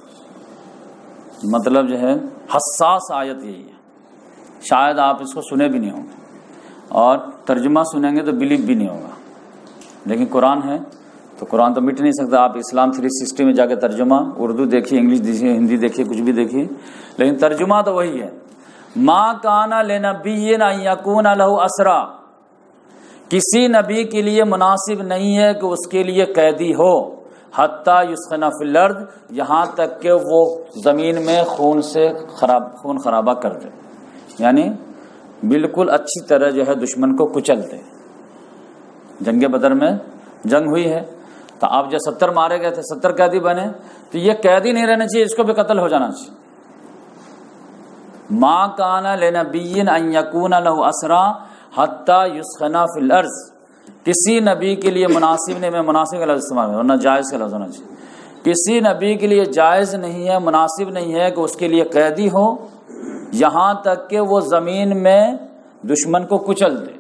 [SPEAKER 1] مطلب جو ہے حساس آیت یہی ہے، شاید آپ اس کو سنے بھی نہیں ہوں گے اور ترجمہ سنیں گے تو بلیو بھی نہیں ہوگا، لیکن قرآن ہے تو قرآن تو مٹ نہیں سکتا۔ آپ اسلام 360 میں جا کے ترجمہ اردو دیکھیے، انگلش دیکھیے، ہندی دیکھیے، کچھ بھی دیکھیے، لیکن ترجمہ تو وہی ہے۔ ما کان لنبی ان یکون لہ اسری، کسی نبی کے لیے مناسب نہیں ہے کہ اس کے لیے قیدی ہو، حتی یثخن فی الارض، یہاں تک کہ وہ زمین میں خون خرابہ کر دے، یعنی بالکل اچھی طرح جو ہے دشمن کو کچل دے۔ جنگ بدر میں جنگ ہوئی ہے تو آپ جو 70 مارے گئے تھے، 70 قیدی بنے، تو یہ قیدی نہیں رہنا چاہیے، اس کو بھی قتل ہو جانا چاہیے۔ ما کان لنبی ان یکون لہ اسری حتی یثخن فی الارض، کسی نبی کے لیے مناسب نہیں، میں مناسب کا لفظ استعمال کروں ورنہ جائز کا لفظ ہونا چاہیے، کسی نبی کے لیے جائز نہیں ہے، مناسب نہیں ہے کہ اس کے لیے قیدی ہو یہاں تک کہ وہ زمین میں دشمن کو کچل دے۔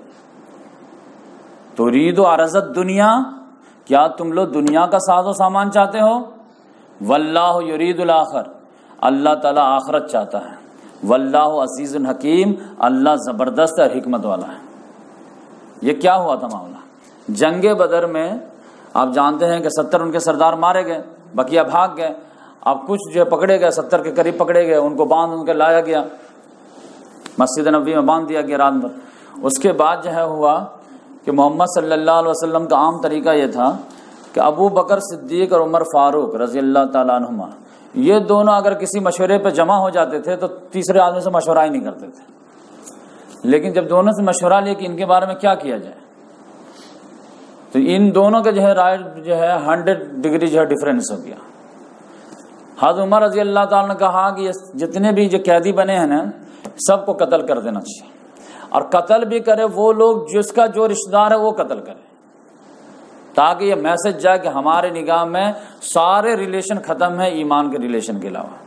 [SPEAKER 1] ترید عرض الدنیا، کیا تم لوگ دنیا کا ساز و سامان چاہتے ہو؟ واللہ یرید الاخر، اللہ تعالیٰ آخرت چاہتا ہے۔ واللہ عزیز حکیم، اللہ زبردست اور حکمت والا ہے۔ یہ کیا ہوا تھا معاملہ؟ جنگ بدر میں آپ جانتے ہیں کہ 70 ان کے سردار مارے گئے، بقیہ بھاگ گئے، اب کچھ جو پکڑے گئے، 70 کے قریب پکڑے گئے، ان کو باندھ ان کے لایا گیا، مسجد نبوی میں باندھ دیا گیا رات بھر۔ اس کے بعد جو ہے ہوا کہ محمد صلی اللہ علیہ وسلم کا عام طریقہ یہ تھا کہ ابو بکر صدیق اور عمر فاروق رضی اللہ تعالیٰ عنہما، یہ دونوں اگر کسی مشورے پہ جمع ہو جاتے تھے تو تیسرے آدمی سے مشورہ ہی نہیں کرتے تھے، لیکن جب دونوں سے مشورہ لیا کہ ان کے بارے میں کیا کیا جائے تو ان دونوں کا جو ہے رائے جو ہے 100 ڈگری جو ہے ڈفرینس ہو گیا۔ حضرت عمر رضی اللہ تعالیٰ نے کہا کہ جتنے بھی جو قیدی بنے ہیں نا سب کو قتل کر دینا چاہیے، اور قتل بھی کرے وہ لوگ جس کا جو رشتہ دار ہے وہ قتل کرے، تاکہ یہ میسج جائے کہ ہمارے نگاہ میں سارے ریلیشن ختم ہیں ایمان کے ریلیشن کے علاوہ۔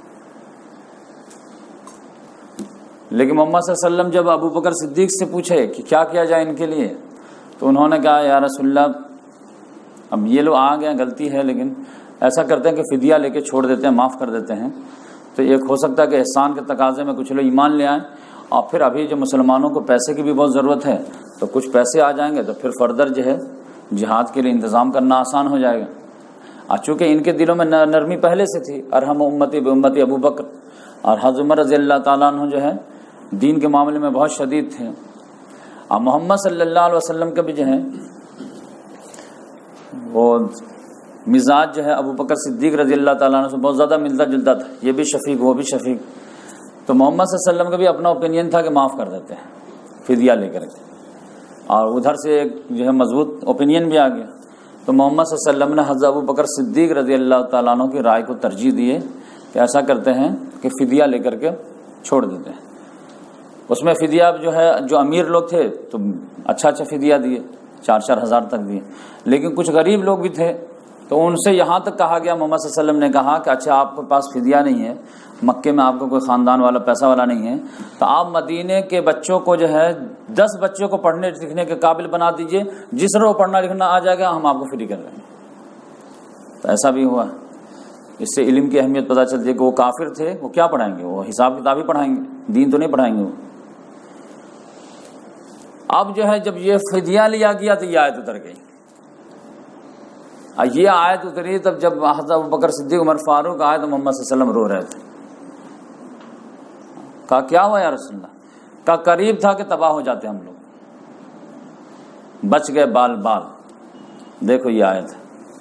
[SPEAKER 1] لیکن محمد صلی اللہ علیہ وسلم جب ابو بکر صدیق سے پوچھے کہ کیا کیا جائے ان کے لیے تو انہوں نے کہا یا رسول اللہ اب یہ لوگ آ گئے، غلطی ہے، لیکن ایسا کرتے ہیں کہ فدیہ لے کے چھوڑ دیتے ہیں، معاف کر دیتے ہیں، تو ایک ہو سکتا ہے کہ احسان کے تقاضے میں کچھ لوگ ایمان لے آئیں، اور پھر ابھی جو مسلمانوں کو پیسے کی بھی بہت ضرورت ہے تو کچھ پیسے آ جائیں گے تو پھر فردر جو ہے جہاد کے لیے انتظام کرنا آسان ہو جائے گا۔ اور چونکہ ان کے دلوں میں نرمی پہلے سے تھی، ارحم امتی بامتی ابو بکر، اور حضرت عمر رضی اللہ تعالیٰ عنہ جو ہے دین کے معاملے میں بہت شدید تھے، اور محمد صلی اللہ علیہ وسلم کا بھی جو ہے وہ مزاج جو ہے ابو بکر صدیق رضی اللہ تعالیٰ عنہ سے بہت زیادہ ملتا جلتا تھا، یہ بھی شفیق وہ بھی شفیق، تو محمد صلی اللہ علیہ وسلم کا بھی اپنا اوپینین تھا کہ معاف کر دیتے ہیں فدیہ لے کر کے، اور ادھر سے ایک جو ہے مضبوط اوپینین بھی آ گیا، تو محمد صلی اللہ علیہ وسلم نے حضرت ابو بکر صدیق رضی اللہ تعالیٰ عنہ کی رائے کو ترجیح دیے کہ ایسا کرتے ہیں کہ فدیہ لے کر کے چھوڑ دیتے ہیں۔ اس میں فدیہ جو ہے جو امیر لوگ تھے تو اچھا فدیہ دیے، 4-4 ہزار تک دیے، لیکن کچھ غریب لوگ بھی تھے تو ان سے یہاں تک کہا گیا، محمد صلی اللہ علیہ وسلم نے کہا کہ اچھا آپ کے پاس فدیہ نہیں ہے، مکے میں آپ کو کوئی خاندان والا پیسہ والا نہیں ہے، تو آپ مدینے کے بچوں کو جو ہے 10 بچوں کو پڑھنے لکھنے کے قابل بنا دیجئے، جس طرح وہ پڑھنا لکھنا آ جائے گا ہم آپ کو فری کر دیں گے۔ تو ایسا بھی ہوا، اس سے علم کی اہمیت پتہ چلتی ہے کہ وہ کافر تھے، وہ کیا پڑھائیں گے، وہ حساب کتاب ہی پڑھائیں گے، دین تو نہیں پڑھائیں گے وہ۔ اب جو ہے جب یہ فدیہ لیا گیا تو یہ آیت اتر گئی، یہ آیت اتری تب جب حضرت ابو بکر صدیق عمر فاروق آئے تو محمد صلی اللہ علیہ وسلم رو رہے تھے، کہا کیا ہوا یا رسول اللہ، کہا قریب تھا کہ تباہ ہو جاتے ہم لوگ، بچ گئے بال بال، دیکھو یہ آیت ہے۔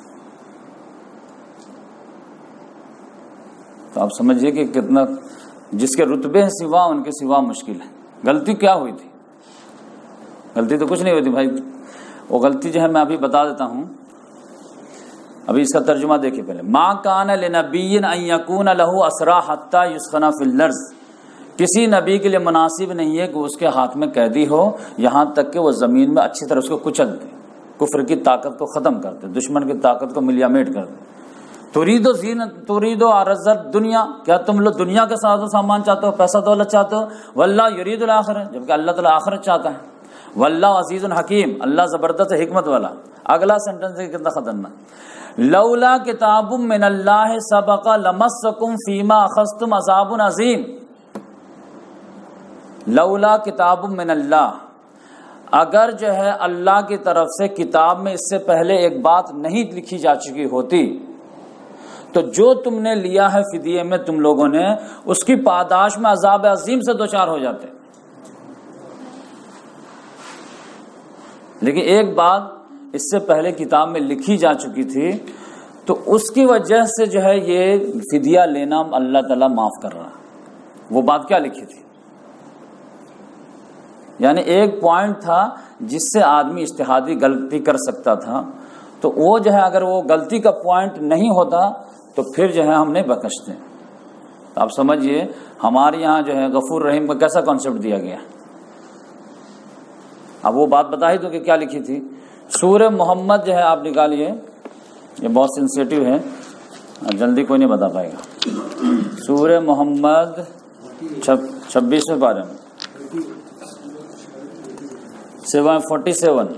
[SPEAKER 1] تو آپ سمجھیے کہ کتنا جس کے رتبے ہیں سوا ان کے سوا مشکل ہے۔ غلطی کیا ہوئی تھی؟ غلطی تو کچھ نہیں ہوئی تھی بھائی، وہ غلطی جو ہے میں ابھی بتا دیتا ہوں، ابھی اس کا ترجمہ دیکھیے پہلے۔ ما کان لنبی ان یکون لہ اسرا حتی یسخن فی الارض، کسی نبی کے لیے مناسب نہیں ہے کہ اس کے ہاتھ میں قیدی ہو یہاں تک کہ وہ زمین میں اچھی طرح اس کو کچل دے، کفر کی طاقت کو ختم کر دے، دشمن کی طاقت کو ملیا میٹ کر دے۔ ترید عرض الدنیا، کیا تم لوگ دنیا کا ساز و سامان چاہتے ہو، پیسہ دولت چاہتے ہو، واللہ یرید الآخرہ، جبکہ اللہ تعالیٰ آخرت چاہتا ہے، واللہ عزیز حکیم، اللہ زبردست حکمت والا۔ اگلا سینٹنس ہے کتنا خطرناک، لولا کتاب من اللہ سبق لمسکم فیما اخذتم عذاب عظیم، لولا کتاب من اللہ، اگر جو ہے اللہ کی طرف سے کتاب میں اس سے پہلے ایک بات نہیں لکھی جا چکی ہوتی تو جو تم نے لیا ہے فدیے میں تم لوگوں نے، اس کی پاداش میں عذاب عظیم سے دوچار ہو جاتے۔ لیکن ایک بات اس سے پہلے کتاب میں لکھی جا چکی تھی تو اس کی وجہ سے جو ہے یہ فدیہ لینا اللہ تعالیٰ معاف کر رہا۔ وہ بات کیا لکھی تھی؟ یعنی ایک پوائنٹ تھا جس سے آدمی اجتہادی غلطی کر سکتا تھا، تو وہ جو ہے اگر وہ غلطی کا پوائنٹ نہیں ہوتا تو پھر جو ہے ہم نہیں بخشتے۔ آپ سمجھیے ہمارے یہاں جو ہے غفور رحیم کا کیسا کانسیپٹ دیا گیا۔ اب وہ بات بتا ہی تو کہ کیا لکھی تھی۔ سورہ محمد جو ہے آپ نکالیے، یہ بہت سینسیٹیو ہے، جلدی کوئی نہیں بتا پائے گا۔ سورہ محمد 26ویں پارے میں 47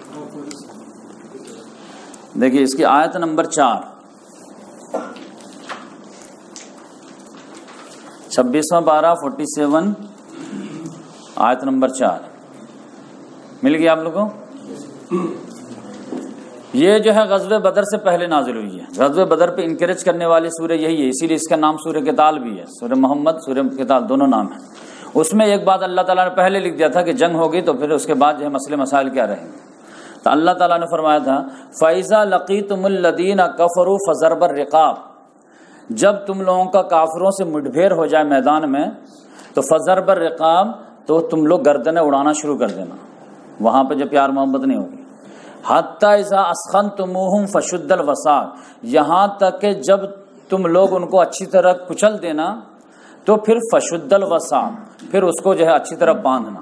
[SPEAKER 1] دیکھیے اس کی آیت نمبر 4، 26واں پارہ 47 آیت نمبر 4 مل گیا آپ لوگوں کو؟ یہ جو ہے غزوہ بدر سے پہلے نازل ہوئی ہے. غزوہ بدر پہ انکریج کرنے والی سورہ یہی ہے، اسی لیے اس کا نام سورہ قتال بھی ہے. سورہ محمد، سورہ قتال دونوں نام ہیں. اس میں ایک بات اللہ تعالیٰ نے پہلے لکھ دیا تھا کہ جنگ ہوگی تو پھر اس کے بعد جو ہے مسئلے مسائل کیا رہیں گے. تو اللہ تعالیٰ نے فرمایا تھا فَإِذَا لَقِيتُمُ الَّذِينَ كَفَرُوا فَضَرْبَ الرِّقَابِ، جب تم لوگوں کا کافروں سے مٹ بھیڑ ہو جائے میدان میں تو فَضَرْبَ الرِّقَابِ، تو تم لوگ گردنیں اڑانا شروع کر دینا. وہاں پہ جو پیار محبت نہیں ہوگی. حتی اذا اسخنتموہم فشد الوثاق، یہاں تک کہ جب تم لوگ ان کو اچھی طرح کچل دینا تو پھر فشد الوثاق، پھر اس کو جو ہے اچھی طرح باندھنا.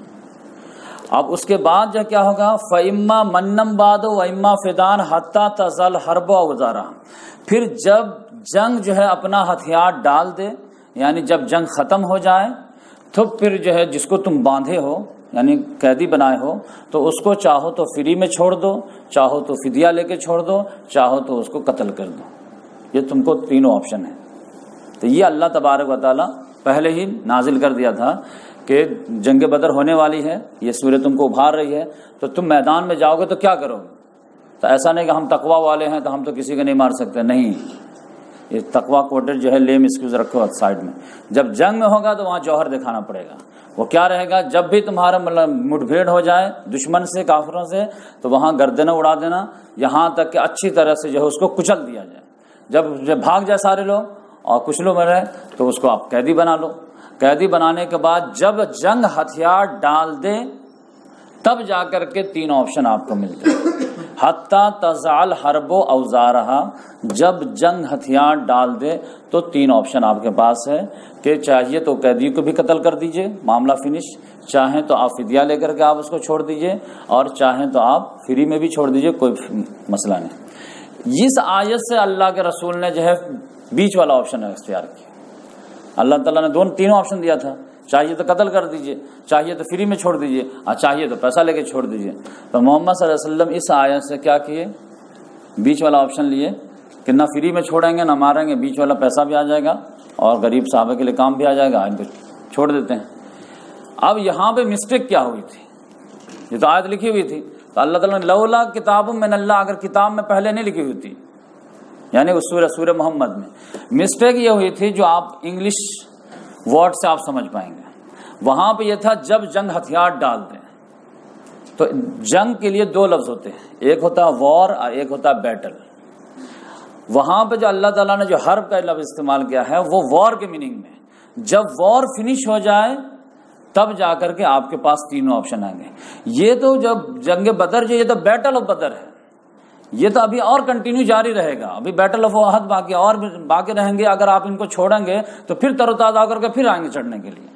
[SPEAKER 1] اب اس کے بعد جو کیا ہوگا، فَإِمَّا مَنًّا بَعْدُ وَإِمَّا فِدَانْ حَتَّى تَزَالَ الْحَرْبُ أَوْزَارَهَا، پھر جب جنگ جو ہے اپنا ہتھیار ڈال دے، یعنی جب جنگ ختم ہو جائے تو پھر جو ہے جس کو تم باندھے ہو یعنی قیدی بنائے ہو تو اس کو چاہو تو فری میں چھوڑ دو، چاہو تو فدیہ لے کے چھوڑ دو، چاہو تو اس کو قتل کر دو. یہ تم کو تینوں آپشن ہیں. تو یہ اللہ تبارک و تعالیٰ پہلے ہی نازل کر دیا تھا کہ جنگ بدر ہونے والی ہے، یہ سورہ تم کو ابھار رہی ہے، تو تم میدان میں جاؤ گے تو کیا کرو گے. تو ایسا نہیں کہ ہم تقوی والے ہیں تو ہم تو کسی کو نہیں مار سکتے، نہیں. یہ تقوی کوٹڈ جو ہے لیم اسکیوز رکھو سائڈ میں. جب جنگ میں ہوگا تو وہاں جوہر دکھانا پڑے گا. وہ کیا رہے گا، جب بھی تمہارا مٹ بھیڑ ہو جائے دشمن سے، کافروں سے، تو وہاں گردنیں اڑا دینا یہاں تک کہ اچھی طرح سے جو ہے اس کو کچل دیا جائے. جب بھاگ جائے سارے لوگ اور کچھ لوگ رہے تو اس کو آپ قیدی بنا لو. قیدی بنانے کے بعد جب جنگ ہتھیار ڈال دے تب جا کر کے تین آپشن آپ کو ملتے ہیں. حتیٰ تزال حرب و اوزارہا، جب جنگ ہتھیار ڈال دے تو تین آپشن آپ کے پاس ہے کہ چاہیے تو قیدی کو بھی قتل کر دیجئے، معاملہ فنش، چاہیں تو آپ فدیہ لے کر کے آپ اس کو چھوڑ دیجئے، اور چاہیں تو آپ فری میں بھی چھوڑ دیجئے، کوئی مسئلہ نہیں. اس آیت سے اللہ کے رسول نے جو ہے بیچ والا آپشن اختیار کیا. اللہ تعالیٰ نے تینوں آپشن دیا تھا، چاہیے تو قتل کر دیجئے، چاہیے تو فری میں چھوڑ دیجئے، اور چاہیے تو پیسہ لے کے چھوڑ دیجئے. تو محمد صلی اللہ علیہ وسلم اس آیت سے کیا کیے، بیچ والا آپشن لیے کہ نہ فری میں چھوڑیں گے نہ ماریں گے، بیچ والا پیسہ بھی آ جائے گا اور غریب صحابہ کے لیے کام بھی آ جائے گا، ان کو چھوڑ دیتے ہیں. اب یہاں پہ مسٹیک کیا ہوئی تھی، یہ تو آیت لکھی ہوئی تھی، تو اللہ تعالیٰ نے لولا کتاب من اللہ، اگر کتاب میں پہلے نہیں لکھی ہوئی تھی، یعنی اس سورہ محمد میں مسٹیک یہ ہوئی تھی جو آپ انگلش ورڈ سے آپ سمجھ پائیں گے. وہاں پہ یہ تھا جب جنگ ہتھیار ڈال دیں، تو جنگ کے لیے دو لفظ ہوتے ہیں، ایک ہوتا ہے وار اور ایک ہوتا ہے بیٹل. وہاں پہ جو اللہ تعالیٰ نے جو حرب کا لفظ استعمال کیا ہے وہ وار کے میننگ میں، جب وار فنش ہو جائے تب جا کر کے آپ کے پاس تینوں آپشن آئیں گے. یہ تو جب جنگ بدر جو یہ تو بیٹل آف بدر ہے، یہ تو ابھی اور کنٹینیو جاری رہے گا. ابھی بیٹل آف احد باقی اور باقی رہیں گے. اگر آپ ان کو چھوڑیں گے تو پھر تر و تازہ کر کے پھر آئیں گے چڑھنے کے لیے.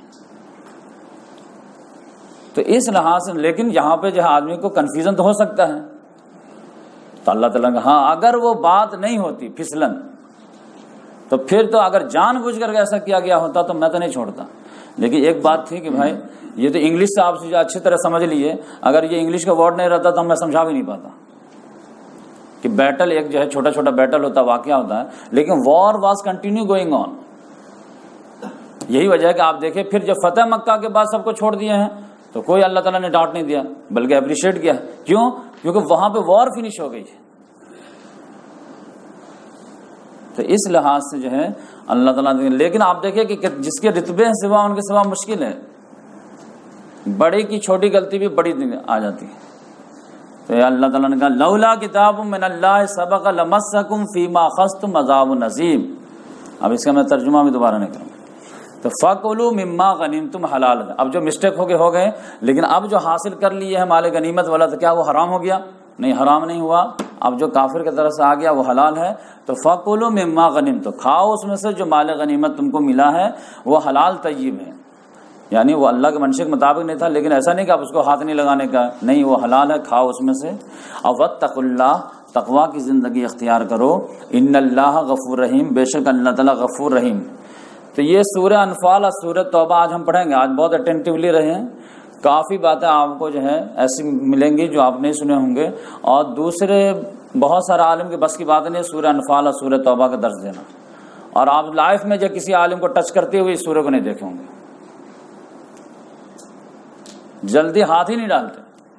[SPEAKER 1] تو اس لحاظ سے لیکن یہاں پہ جو ہے آدمی کو کنفیوژن تو ہو سکتا ہے. تو اللہ تعالیٰ کا ہاں اگر وہ بات نہیں ہوتی پھسلن تو پھر تو اگر جان بوجھ کر ایسا کیا گیا ہوتا تو میں تو نہیں چھوڑتا. لیکن ایک بات تھی کہ بھائی یہ تو انگلش سے آپ سے اچھی طرح سمجھ لیجیے، اگر یہ انگلش کا ورڈ نہیں رہتا تو میں سمجھا بھی نہیں پاتا کہ بیٹل ایک جو ہے چھوٹا چھوٹا بیٹل ہوتا ہے، واقعہ ہوتا ہے، لیکن war was continue going on. یہی وجہ ہے کہ آپ دیکھیں پھر جب فتح مکہ کے بعد سب کو چھوڑ دیے ہیں تو کوئی اللہ تعالیٰ نے ڈانٹ نہیں دیا بلکہ اپریشیٹ کیا. کیوں؟ کیونکہ وہاں پہ وار فنش ہو گئی ہے. تو اس لحاظ سے جو ہے اللہ تعالیٰ نے، لیکن آپ دیکھیں کہ جس کے رتبے ہیں سوا ان کے سوا مشکل ہے. بڑی کی چھوٹی غلطی بھی بڑی آ جاتی ہے. تو اللہ تعالیٰ نے کہا لولا کتاب من اللہ سبق لمسکم فیما اخذتم عذاب عظیم. اب اس کا میں ترجمہ بھی دوبارہ نہیں کروں. تو فَكُلُوا مِمَّا غَنِمْتُمْ حلال. اب جو مسٹیک ہو گئے لیکن اب جو حاصل کر لیے ہے مال غنیمت والا تو کیا وہ حرام ہو گیا؟ نہیں، حرام نہیں ہوا. اب جو کافر کی طرف سے آ گیا وہ حلال ہے. تو فَكُلُوا مِمَّا غَنِمْتُمْ، کھاؤ اس میں سے جو مال غنیمت تم کو ملا ہے وہ حلال طیب ہے. یعنی وہ اللہ کے منشے کے مطابق نہیں تھا، لیکن ایسا نہیں کہ آپ اس کو ہاتھ نہیں لگانے کا، نہیں، وہ حلال ہے، کھاؤ اس میں سے. اور واتقوا اللہ، تقویٰ کی زندگی اختیار کرو. ان اللہ غفور رحیم، بے شک اللہ تعالیٰ غفور رحیم. تو یہ سورہ انفال اور سورہ توبہ آج ہم پڑھیں گے. آج بہت اٹینٹیولی رہیں، کافی باتیں آپ کو جو ہے ایسی ملیں گی جو آپ نہیں سنے ہوں گے، اور دوسرے بہت سارے عالم کے بس کی بات نہیں ہے سورہ انفال اور سورہ توبہ کا درس دینا. اور آپ لائف میں جب کسی عالم کو ٹچ کرتے ہوئے اس سورہ کو نہیں دیکھیں گے، جلدی ہاتھ ہی نہیں ڈالتے،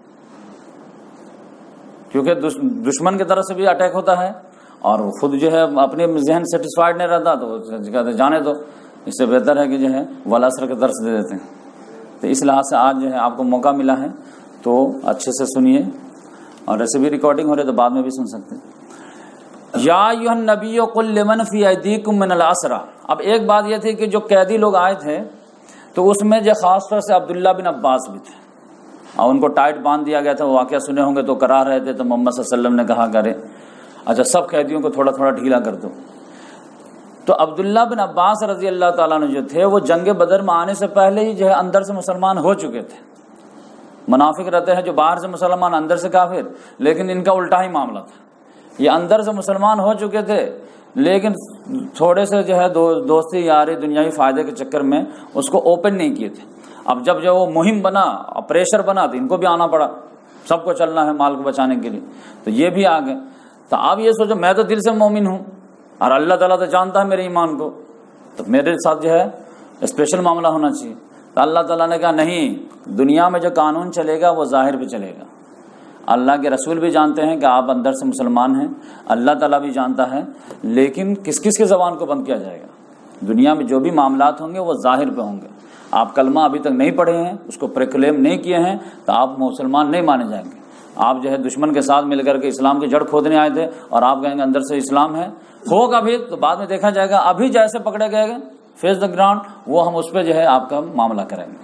[SPEAKER 1] کیونکہ دشمن کی طرف سے بھی اٹیک ہوتا ہے اور خود جو ہے اپنے ذہن سیٹسفائڈ نہیں رہتا تو کہتے جانے دو، اس سے بہتر ہے کہ جو ہے والعصر کا درس دے دیتے ہیں۔ تو اس لحاظ سے آج جو ہے آپ کو موقع ملا ہے تو اچھے سے سنیے، اور ایسے بھی ریکارڈنگ ہو رہی ہے تو بعد میں بھی سن سکتے ہیں۔ یا ایھا النبی قل لمن فی ایدیکم من الاسری۔ اب ایک بات یہ تھی کہ جو قیدی لوگ آئے تھے تو اس میں جو خاص طور سے عبداللہ بن عباس بھی تھے، اور ان کو ٹائٹ باندھ دیا گیا تھا، وہ واقعہ سنے ہوں گے تو کرا رہے تھے، تو محمد صلی اللہ علیہ وسلم نے کہا کرے اچھا سب قیدیوں کو تھوڑا تھوڑا ڈھیلا کر دو۔ تو عبداللہ بن عباس رضی اللہ تعالیٰ عنہ جو تھے وہ جنگ بدر میں آنے سے پہلے ہی جو ہے اندر سے مسلمان ہو چکے تھے۔ منافق رہتے ہیں جو باہر سے مسلمان اندر سے کافر، لیکن ان کا الٹا ہی معاملہ تھا، یہ اندر سے مسلمان ہو چکے تھے لیکن تھوڑے سے جو ہے دوستی یاری دنیاوی فائدے کے چکر میں اس کو اوپن نہیں کیے تھے۔ اب جب وہ مہم بنا اور پریشر بنا تو ان کو بھی آنا پڑا، سب کو چلنا ہے مال کو بچانے کے لیے، تو یہ بھی آ گئے۔ تو آپ یہ سوچو میں تو دل سے مومن ہوں اور اللہ تعالیٰ تو جانتا ہے میرے ایمان کو، تو میرے ساتھ جو ہے اسپیشل معاملہ ہونا چاہیے۔ تو اللہ تعالیٰ نے کہا نہیں، دنیا میں جو قانون چلے گا وہ ظاہر پہ چلے گا، اللہ کے رسول بھی جانتے ہیں کہ آپ اندر سے مسلمان ہیں، اللہ تعالیٰ بھی جانتا ہے، لیکن کس کس کی زبان کو بند کیا جائے گا؟ دنیا میں جو بھی معاملات ہوں گے وہ ظاہر پہ ہوں گے۔ آپ کلمہ ابھی تک نہیں پڑھے ہیں، اس کو پریکلیم نہیں کیے ہیں تو آپ مسلمان نہیں مانے جائیں گے۔ آپ جو ہے دشمن کے ساتھ مل کر کے اسلام کی جڑ کھودنے آئے تھے اور آپ کہیں گے اندر سے اسلام ہے، ہوگا بھی تو بعد میں دیکھا جائے گا، ابھی جیسے پکڑے گئے گا فیس دا گراؤنڈ وہ ہم اس پہ جو ہے آپ کا معاملہ کریں گے۔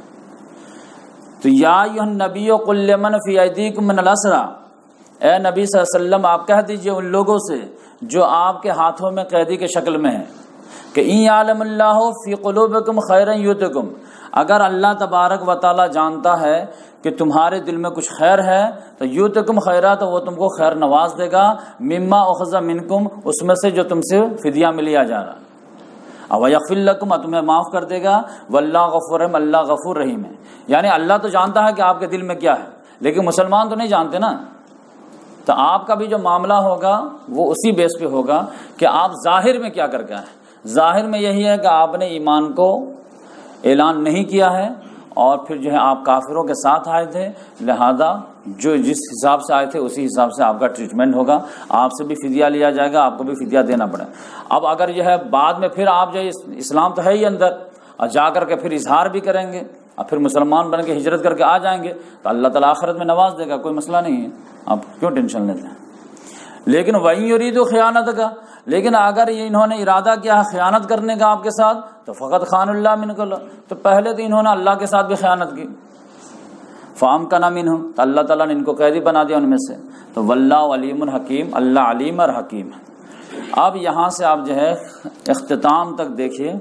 [SPEAKER 1] تو یا ایھا النبی قل لمن فی ایدیکم من الاسری، اے نبی صلی اللہ علیہ وسلم آپ کہہ دیجئے ان لوگوں سے جو آپ کے ہاتھوں میں قیدی کے شکل میں ہیں کہ ان یعلم اللہ فی قلوبکم خیرا یؤتکم، اگر اللہ تبارک و تعالی جانتا ہے کہ تمہارے دل میں کچھ خیر ہے تو یؤتکم خیرا، تو وہ تم کو خیر نواز دے گا، مما اخذ منکم، اس میں سے جو تم سے فدیہ میں لیا جا رہا، اور یغفر لکم، تمہیں معاف کر دے گا، واللہ غفور رحیم، اللہ غفور رحیم ہے۔ یعنی اللہ تو جانتا ہے کہ آپ کے دل میں کیا ہے، لیکن مسلمان تو نہیں جانتے نا، تو آپ کا بھی جو معاملہ ہوگا وہ اسی بیس پہ ہوگا کہ آپ ظاہر میں کیا کر کے آئے۔ ظاہر میں یہی ہے کہ آپ نے ایمان کو اعلان نہیں کیا ہے اور پھر جو ہے آپ کافروں کے ساتھ آئے تھے، لہذا جو جس حساب سے آئے تھے اسی حساب سے آپ کا ٹریٹمنٹ ہوگا، آپ سے بھی فدیہ لیا جائے گا، آپ کو بھی فدیہ دینا پڑے۔ اب اگر جو ہے بعد میں پھر آپ جو ہے اسلام تو ہے ہی اندر، اور جا کر کے پھر اظہار بھی کریں گے اور پھر مسلمان بن کے ہجرت کر کے آ جائیں گے تو اللہ تعالیٰ آخرت میں نواز دے گا، کوئی مسئلہ نہیں ہے، آپ کیوں ٹینشن لیتے ہیں۔ لیکن وَإِن يُرِيدُوا خِيَانَتَكَ، لیکن اگر یہ انہوں نے ارادہ کیا ہے خیانت کرنے کا آپ کے ساتھ تو فقط خان اللہ منکم، تو پہلے تو انہوں نے اللہ کے ساتھ بھی خیانت کی، فَأَمْكَنَ مِنْهُمْ، تو اللہ تعالیٰ نے ان کو قیدی بنا دیا ان میں سے، تو وَاللَّهُ عَلِيمٌ حکیم، اللہ علیم اور حکیم ہے۔ اب یہاں سے آپ جو ہے اختتام تک دیکھیے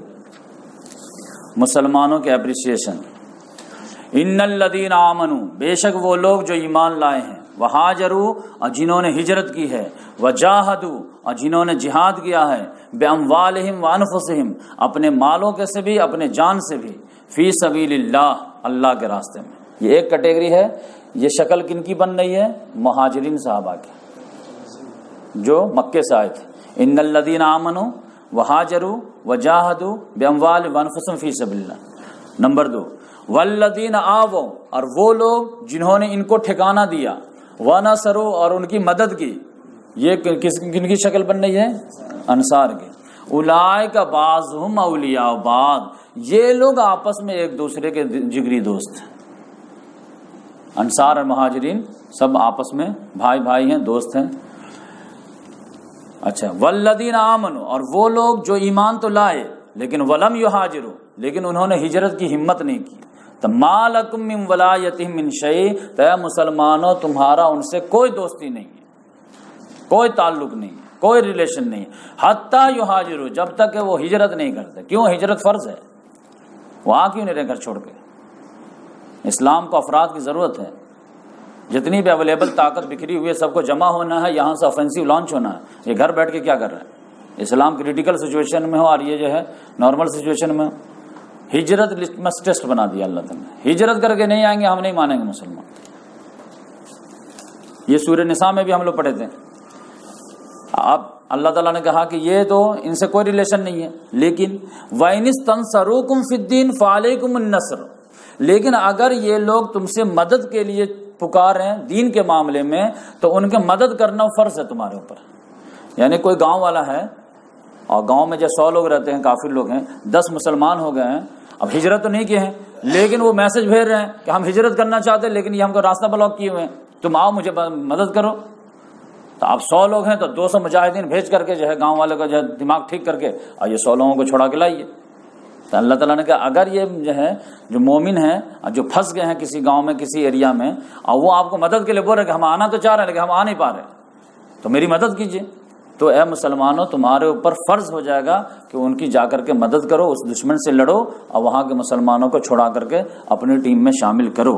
[SPEAKER 1] مسلمانوں کے اپریسیشن۔ ان الذین آمنوا، بے شک وہ لوگ جو ایمان لائے ہیں، وہاجروا، اور جنہوں نے ہجرت کی ہے، وجاہدوا، اور جنہوں نے جہاد کیا ہے، باموالہم وانفسہم، اپنے مالوں کے سے بھی اپنے جان سے بھی، فی سبیل اللہ، اللہ کے راستے میں۔ یہ ایک کیٹیگری ہے، یہ شکل کن کی بن رہی ہے؟ مہاجرین صحابہ کی جو مکے سے آئے تھے۔ ان الذین آمنوا وہاجروا وجاہدوا باموالہم وانفسہم فی سبیل اللہ۔ نمبر 2، والذین آووا، اور وہ لوگ جنہوں نے ان کو ٹھکانہ دیا، ونصروا، اور ان کی مدد کی۔ یہ کن کی شکل بن رہی ہے؟ انصار کی۔ اولئک بعضهم اولیاء بعض، یہ لوگ آپس میں ایک دوسرے کے جگری دوست ہیں۔ انصار اور مہاجرین سب آپس میں بھائی بھائی ہیں، دوست ہیں۔ اچھا، والذین آمنوا، اور وہ لوگ جو ایمان تو لائے لیکن ولم یہاجروا، لیکن انہوں نے ہجرت کی ہمت نہیں کی، تو ما لکم من ولایتہم من شیء، تو اے مسلمانوں تمہارا ان سے کوئی دوستی نہیں ہے، کوئی تعلق نہیں ہے، کوئی ریلیشن نہیں ہے، حتی یہاجروا، جب تک کہ وہ ہجرت نہیں کرتے۔ کیوں؟ ہجرت فرض ہے، وہ آ کیوں نہیں رہے گھر چھوڑ کے؟ اسلام کو افراد کی ضرورت ہے، جتنی بھی اویلیبل طاقت بکھری ہوئی ہے سب کو جمع ہونا ہے، یہاں سے آفینسو لانچ ہونا ہے۔ یہ گھر بیٹھ کے کیا کر رہا ہے؟ اسلام کریٹیکل سچویشن میں ہو اور یہ جو ہے نارمل سچویشن میں ہو۔ ہجرت لٹمس ٹیسٹ بنا دیا اللہ تعالیٰ نے، ہجرت کر کے نہیں آئیں گے ہم نہیں مانیں گے مسلمان۔ یہ سورہ نساء میں بھی ہم لوگ پڑھے تھے۔ اللہ تعالیٰ نے کہا کہ یہ تو ان سے کوئی ریلیشن نہیں ہے، لیکن وَإِنِ اسْتَنصَرُوكُمْ فِي الدِّينِ فَعَلَيْكُمُ النَّصْرُ، لیکن اگر یہ لوگ تم سے مدد کے لیے پکار ہیں دین کے معاملے میں تو ان کے مدد کرنا فرض ہے تمہارے اوپر. یعنی کوئی گاؤں والا ہے اور گاؤں میں جو 100 لوگ رہتے ہیں، کافر لوگ ہیں، 10 مسلمان ہو گئے ہیں، اب ہجرت تو نہیں کیے ہیں لیکن وہ میسج بھیج رہے ہیں کہ ہم ہجرت کرنا چاہتے ہیں لیکن یہ ہم کو راستہ بلاک کیے ہوئے ہیں، تم آؤ مجھے مدد کرو. تو اب 100 لوگ ہیں تو 200 مجاہدین بھیج کر کے جو ہے گاؤں والے کا جو ہے دماغ ٹھیک کر کے اور یہ 100 لوگوں کو چھوڑا کے لائیے. تو اللہ تعالیٰ نے کہا اگر یہ جو ہے جو مومن ہیں جو پھنس گئے ہیں کسی گاؤں میں کسی ایریا میں اور وہ آپ کو مدد کے لیے بول رہے کہ ہم آنا تو چاہ رہے ہیں لیکن ہم آ نہیں پا رہے تو میری مدد کیجیے، تو اے مسلمانوں تمہارے اوپر فرض ہو جائے گا کہ ان کی جا کر کے مدد کرو، اس دشمن سے لڑو اور وہاں کے مسلمانوں کو چھڑا کر کے اپنی ٹیم میں شامل کرو.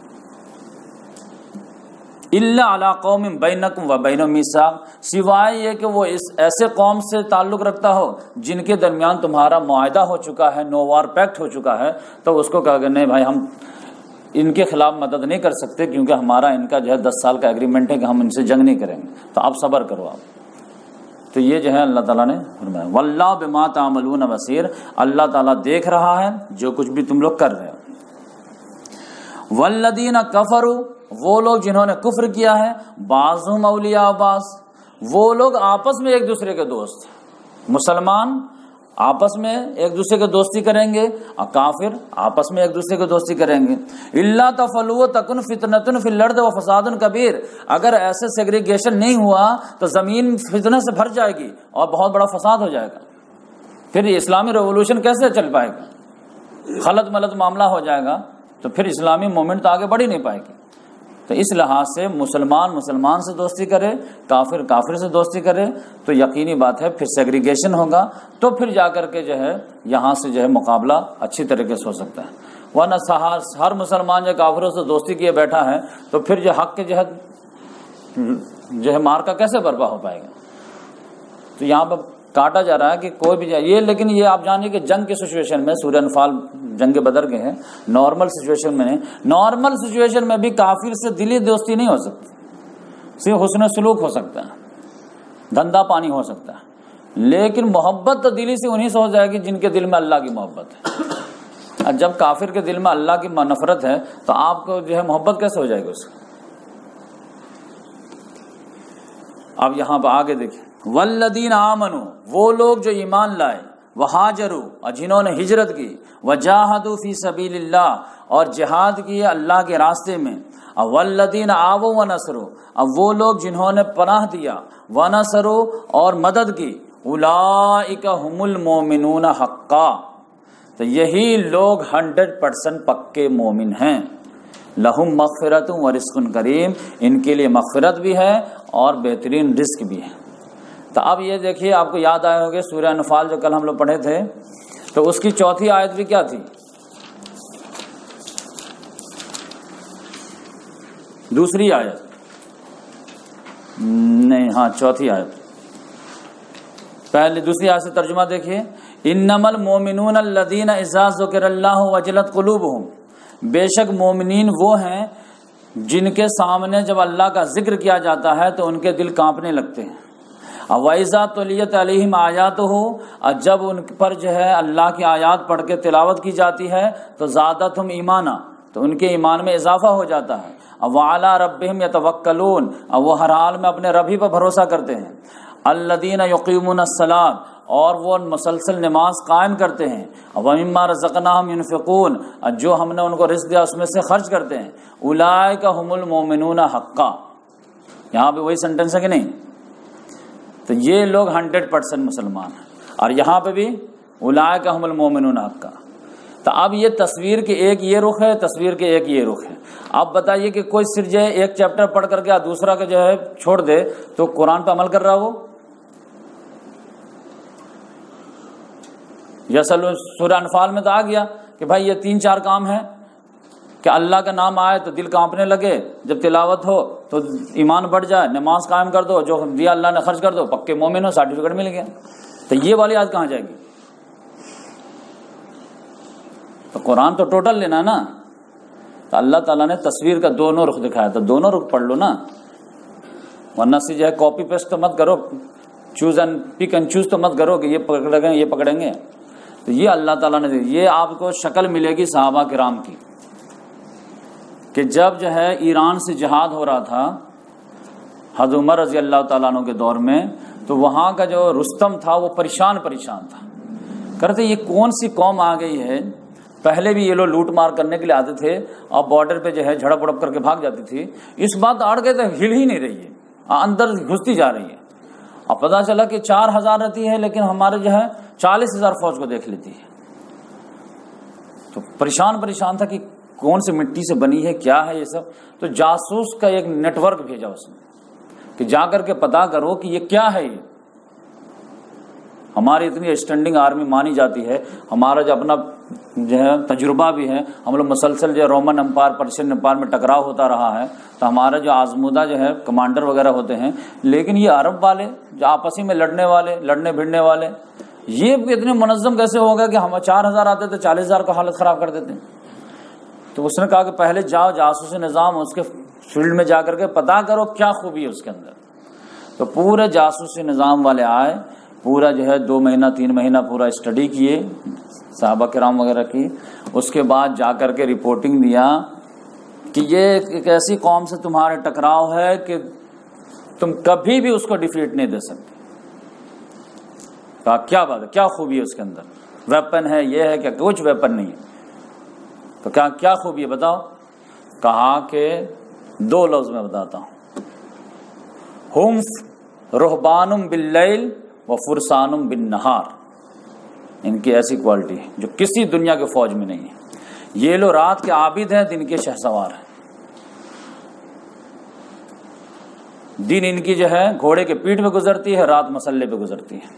[SPEAKER 1] الا علی قوم بینکم و بینہم میثاق، سوائے یہ کہ وہ اس ایسے قوم سے تعلق رکھتا ہو جن کے درمیان تمہارا معاہدہ ہو چکا ہے، نو وار پیکٹ ہو چکا ہے، تو اس کو کہا کہ نہیں بھائی ہم ان کے خلاف مدد نہیں کر سکتے کیونکہ ہمارا ان کا جو ہے 10 سال کا ایگریمنٹ ہے کہ ہم ان سے جنگ نہیں کریں گے، تو آپ صبر کرو آپ. تو یہ جو ہے اللہ تعالیٰ نے فرمایا واللہ بما تعملون بصیر، اللہ تعالیٰ دیکھ رہا ہے جو کچھ بھی تم لوگ کر رہے ہو. والذین کفروا، وہ لوگ جنہوں نے کفر کیا ہے، بعضهم اولیاء بعض، وہ لوگ آپس میں ایک دوسرے کے دوست، مسلمان آپس میں ایک دوسرے کے دوستی کریں گے اور کافر آپس میں ایک دوسرے کے دوستی کریں گے. الا تفعلوا تکن فتنۃ فی الارض وفساد کبیر، اگر ایسے سیگریگیشن نہیں ہوا تو زمین فتنہ سے بھر جائے گی اور بہت بڑا فساد ہو جائے گا. پھر اسلامی ریولوشن کیسے چل پائے گا؟ خلط ملط معاملہ ہو جائے گا تو پھر اسلامی موومنٹ تو آگے بڑھ ہی نہیں پائے گی. تو اس لحاظ سے مسلمان مسلمان سے دوستی کرے، کافر کافر سے دوستی کرے تو یقینی بات ہے پھر سیگریگیشن ہوگا، تو پھر جا کر کے جو ہے یہاں سے جو ہے مقابلہ اچھی طریقے سے ہو سکتا ہے. ورنہ ہر مسلمان جو کافروں سے دوستی کیے بیٹھا ہے تو پھر جو حق کے جو ہے مارکا کیسے برپا ہو پائے گا؟ تو یہاں پہ کاٹا جا رہا ہے کہ کوئی بھی جائے یہ، لیکن یہ آپ جانیے کہ جنگ کے سچویشن میں سورہ انفال جنگ بدر کے ہیں، نارمل سچویشن میں نہیں، نارمل سچویشن میں بھی کافر سے دلی دوستی نہیں ہو سکتی، صرف حسن سلوک ہو سکتا ہے، دھندا پانی ہو سکتا ہے، لیکن محبت تو دلی سے انہیں سے ہو جائے گی جن کے دل میں اللہ کی محبت ہے. اور جب کافر کے دل میں اللہ کی نفرت ہے تو آپ کو جو ہے محبت کیسے ہو جائے گی اس کی؟ اب یہاں پہ آگے دیکھیں والذین آمنوا، وہ لوگ جو ایمان لائے، وہاجروا، اور جنہوں نے ہجرت کی، وجاہدوا فی سبیل اللہ، اور جہاد کیے اللہ کے راستے میں، والذین آووا ونصروا، اب وہ لوگ جنہوں نے پناہ دیا، ونصروا، اور مدد کی، اولئک هم المؤمنون حقا، تو یہی لوگ 100% پکے مومن ہیں. لہم مغفرت و رزق کریم، ان کے لیے مغفرت بھی ہے اور بہترین رزق بھی ہے. تو اب یہ دیکھیے آپ کو یاد آئے ہوگے سورہ انفال جو کل ہم لوگ پڑھے تھے، تو اس کی چوتھی آیت بھی کیا تھی؟ دوسری آیت نہیں، ہاں چوتھی آیت. پہلے دوسری آیت سے ترجمہ دیکھیے، انما المؤمنون الذین اذا ذکر اللہ وجلت قلوبہم، بے شک مومنین وہ ہیں جن کے سامنے جب اللہ کا ذکر کیا جاتا ہے تو ان کے دل کانپنے لگتے ہیں. وَإِذَا تُلِيَتْ عَلَيْهِمْ آيَاتُهُ، اور جب ان پر جو ہے اللہ کی آیات پڑھ کے تلاوت کی جاتی ہے تو زادتہم ایمانا، تو ان کے ایمان میں اضافہ ہو جاتا ہے. وَعَلَىٰ رَبِّهِمْ يَتَوَكَّلُونَ، اور وہ ہر حال میں اپنے رب ہی پر بھروسہ کرتے ہیں. الَّذِينَ يُقِيمُونَ الصَّلَاةَ، اور وہ مسلسل نماز قائم کرتے ہیں. وَمِمَّا رَزَقْنَاهُمْ يُنْفِقُونَ، جو ہم نے ان کو رزق دیا اس میں سے خرچ کرتے ہیں. أُولَٰئِكَ هُمُ الْمُؤْمِنُونَ حَقًّا، یہاں پہ وہی سینٹنس ہے کہ نہیں؟ تو یہ لوگ 100% مسلمان ہیں. اور یہاں پہ بھی اولئک هم المؤمنون حقا. تو اب یہ تصویر کے ایک یہ رخ ہے، تصویر کے ایک یہ رخ ہے. اب بتائیے کہ کوئی صرف جو ہے ایک چیپٹر پڑھ کر کے دوسرا کا جو ہے چھوڑ دے تو قرآن پہ عمل کر رہا وہ؟ یا سورہ انفال میں تو آ گیا کہ بھائی یہ 3-4 کام ہیں کہ اللہ کا نام آئے تو دل کانپنے لگے، جب تلاوت ہو تو ایمان بڑھ جائے، نماز قائم کر دو، جو دیا اللہ نے خرچ کر دو، پکے مومن ہو، سرٹیفکیٹ مل گیا. تو یہ والی آج کہاں جائے گی؟ تو قرآن تو ٹوٹل لینا نا. تو اللہ تعالیٰ نے تصویر کا دونوں رخ دکھایا، تو دونوں رخ پڑھ لو نا، ورنہ سے جو ہے کاپی پیسٹ تو مت کرو choose and pick and choose تو مت کرو کہ یہ پکڑیں گے یہ پکڑیں گے. تو یہ اللہ تعالیٰ نے یہ آپ کو شکل ملے گی صحابہ کرام کی کہ جب جو ہے ایران سے جہاد ہو رہا تھا حضرت عمر رضی اللہ تعالیٰ عنہ کے دور میں, تو وہاں کا جو رستم تھا وہ پریشان تھا. کرتے یہ کون سی قوم آ گئی ہے, پہلے بھی یہ لوگ لوٹ مار کرنے کے لیے آتے تھے اور بارڈر پہ جو ہے جھڑپ وڑپ کر کے بھاگ جاتی تھی, اس بات اڑ گئے تو ہل ہی نہیں رہی ہے, اندر گھستی جا رہی ہے. اب پتا چلا کہ 4000 رہتی ہے لیکن ہمارے جو ہے 40,000 فوج کو دیکھ لیتی ہے. تو پریشان تھا کہ کون سی مٹی سے بنی ہے, کیا ہے یہ سب. تو جاسوس کا ایک نیٹ ورک بھیجا اس نے کہ جا کر کے پتا کرو کہ یہ کیا ہے. یہ ہماری اتنی اسٹینڈنگ آرمی مانی جاتی ہے, ہمارا جو اپنا جو ہے تجربہ بھی ہے, ہم لوگ مسلسل جو رومن امپائر پرشین امپائر میں ٹکراؤ ہوتا رہا ہے, تو ہمارا جو آزمودہ جو ہے کمانڈر وغیرہ ہوتے ہیں. لیکن یہ عرب والے جو آپسی میں لڑنے والے, لڑنے بھیڑنے والے, یہ اتنے منظم کیسے ہوگا کہ ہم 4000 آتے تھے 40,000 کا حالت خراب کر دیتے. تو اس نے کہا کہ پہلے جاؤ جاسوسی نظام اس کے فیلڈ میں جا کر کے پتا کرو کیا خوبی ہے اس کے اندر. تو پورے جاسوسی نظام والے آئے, پورا جو ہے 2 مہینہ 3 مہینہ پورا اسٹڈی کیے صحابہ کرام وغیرہ کی. اس کے بعد جا کر کے رپورٹنگ دیا کہ یہ ایک ایسی قوم سے تمہارے ٹکراؤ ہے کہ تم کبھی بھی اس کو ڈیفیٹ نہیں دے سکتے. کہا کیا بات ہے, کیا خوبی ہے اس کے اندر, ویپن ہے یہ ہے کیا, کچھ ویپن نہیں ہے. تو کیا خوبی ہے بتاؤ. کہا کہ 2 لفظ میں بتاتا ہوں, ہم رہبانم باللیل و فرسانم بالنہار. ان کی ایسی کوالٹی ہے جو کسی دنیا کے فوج میں نہیں ہے. یہ لوگ رات کے عابد ہیں, دن کے شہسوار ہیں. دن ان کی جو ہے گھوڑے کے پیٹھ پہ گزرتی ہے, رات مسلح پہ گزرتی ہے.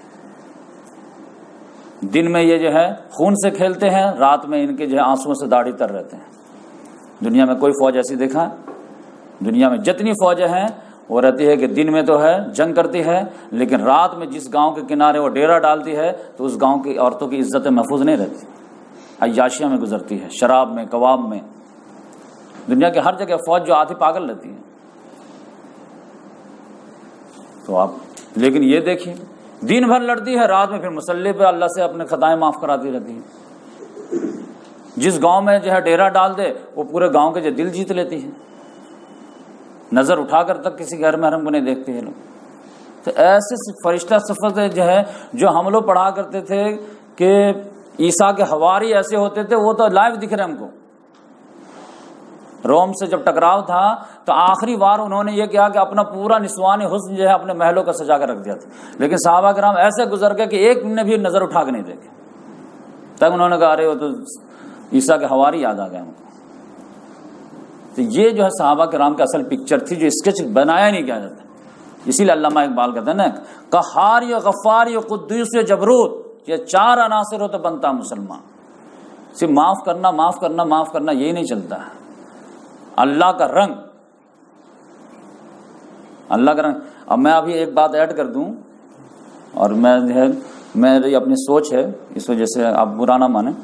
[SPEAKER 1] دن میں یہ جو ہے خون سے کھیلتے ہیں, رات میں ان کے جو ہے آنسوؤں سے داڑھی تر رہتے ہیں. دنیا میں کوئی فوج ایسی دیکھا؟ دنیا میں جتنی فوجیں ہیں وہ رہتی ہے کہ دن میں تو ہے جنگ کرتی ہے, لیکن رات میں جس گاؤں کے کنارے وہ ڈیرا ڈالتی ہے تو اس گاؤں کی عورتوں کی عزت محفوظ نہیں رہتی, عیاشیاں میں گزرتی ہے, شراب میں, کباب میں. دنیا کے ہر جگہ فوج جو آتی پاگل رہتی ہے. تو آپ لیکن یہ دیکھیے دن بھر لڑتی ہے, رات میں پھر مسلح پہ اللہ سے اپنے خطائیں معاف کراتی رہتی ہے. جس گاؤں میں جو ہے ڈیرا ڈال دے وہ پورے گاؤں کے جو دل جیت لیتی ہے. نظر اٹھا کر تک کسی غیر محرم کو نہیں دیکھتے ہیں لوگ. تو ایسے فرشتہ صفتیں جو ہے جو ہم لوگ پڑھا کرتے تھے کہ عیسیٰ کے حواری ایسے ہوتے تھے, وہ تو لائیو دکھ رہے ہم کو. روم سے جب ٹکراؤ تھا تو آخری بار انہوں نے یہ کیا کہ اپنا پورا نسوانی حسن جو ہے اپنے محلوں کا سجا کر رکھ دیا تھا, لیکن صحابہ کرام ایسے گزر گئے کہ ایک نے بھی نظر اٹھا کے نہیں دیکھے. تب انہوں نے کہا ارے وہ تو عیسیٰ کے حواری یاد آ گئے ہم کو. تو یہ جو ہے صحابہ کرام کا اصل پکچر تھی جو اسکیچ بنایا نہیں کیا جاتا. اسی لیے علامہ اقبال کہتے ہیں نا, قہار یا غفار یا قدوس یا جبروت, یہ 4 عناصر ہو تو بنتا مسلمان. صرف معاف کرنا معاف کرنا معاف کرنا یہی نہیں چلتا ہے. اللہ کا رنگ, اللہ کا رنگ. اب میں ابھی ایک بات ایڈ کر دوں, اور میں جو ہے میری اپنی سوچ ہے, اس وجہ سے آپ برا نہ مانیں.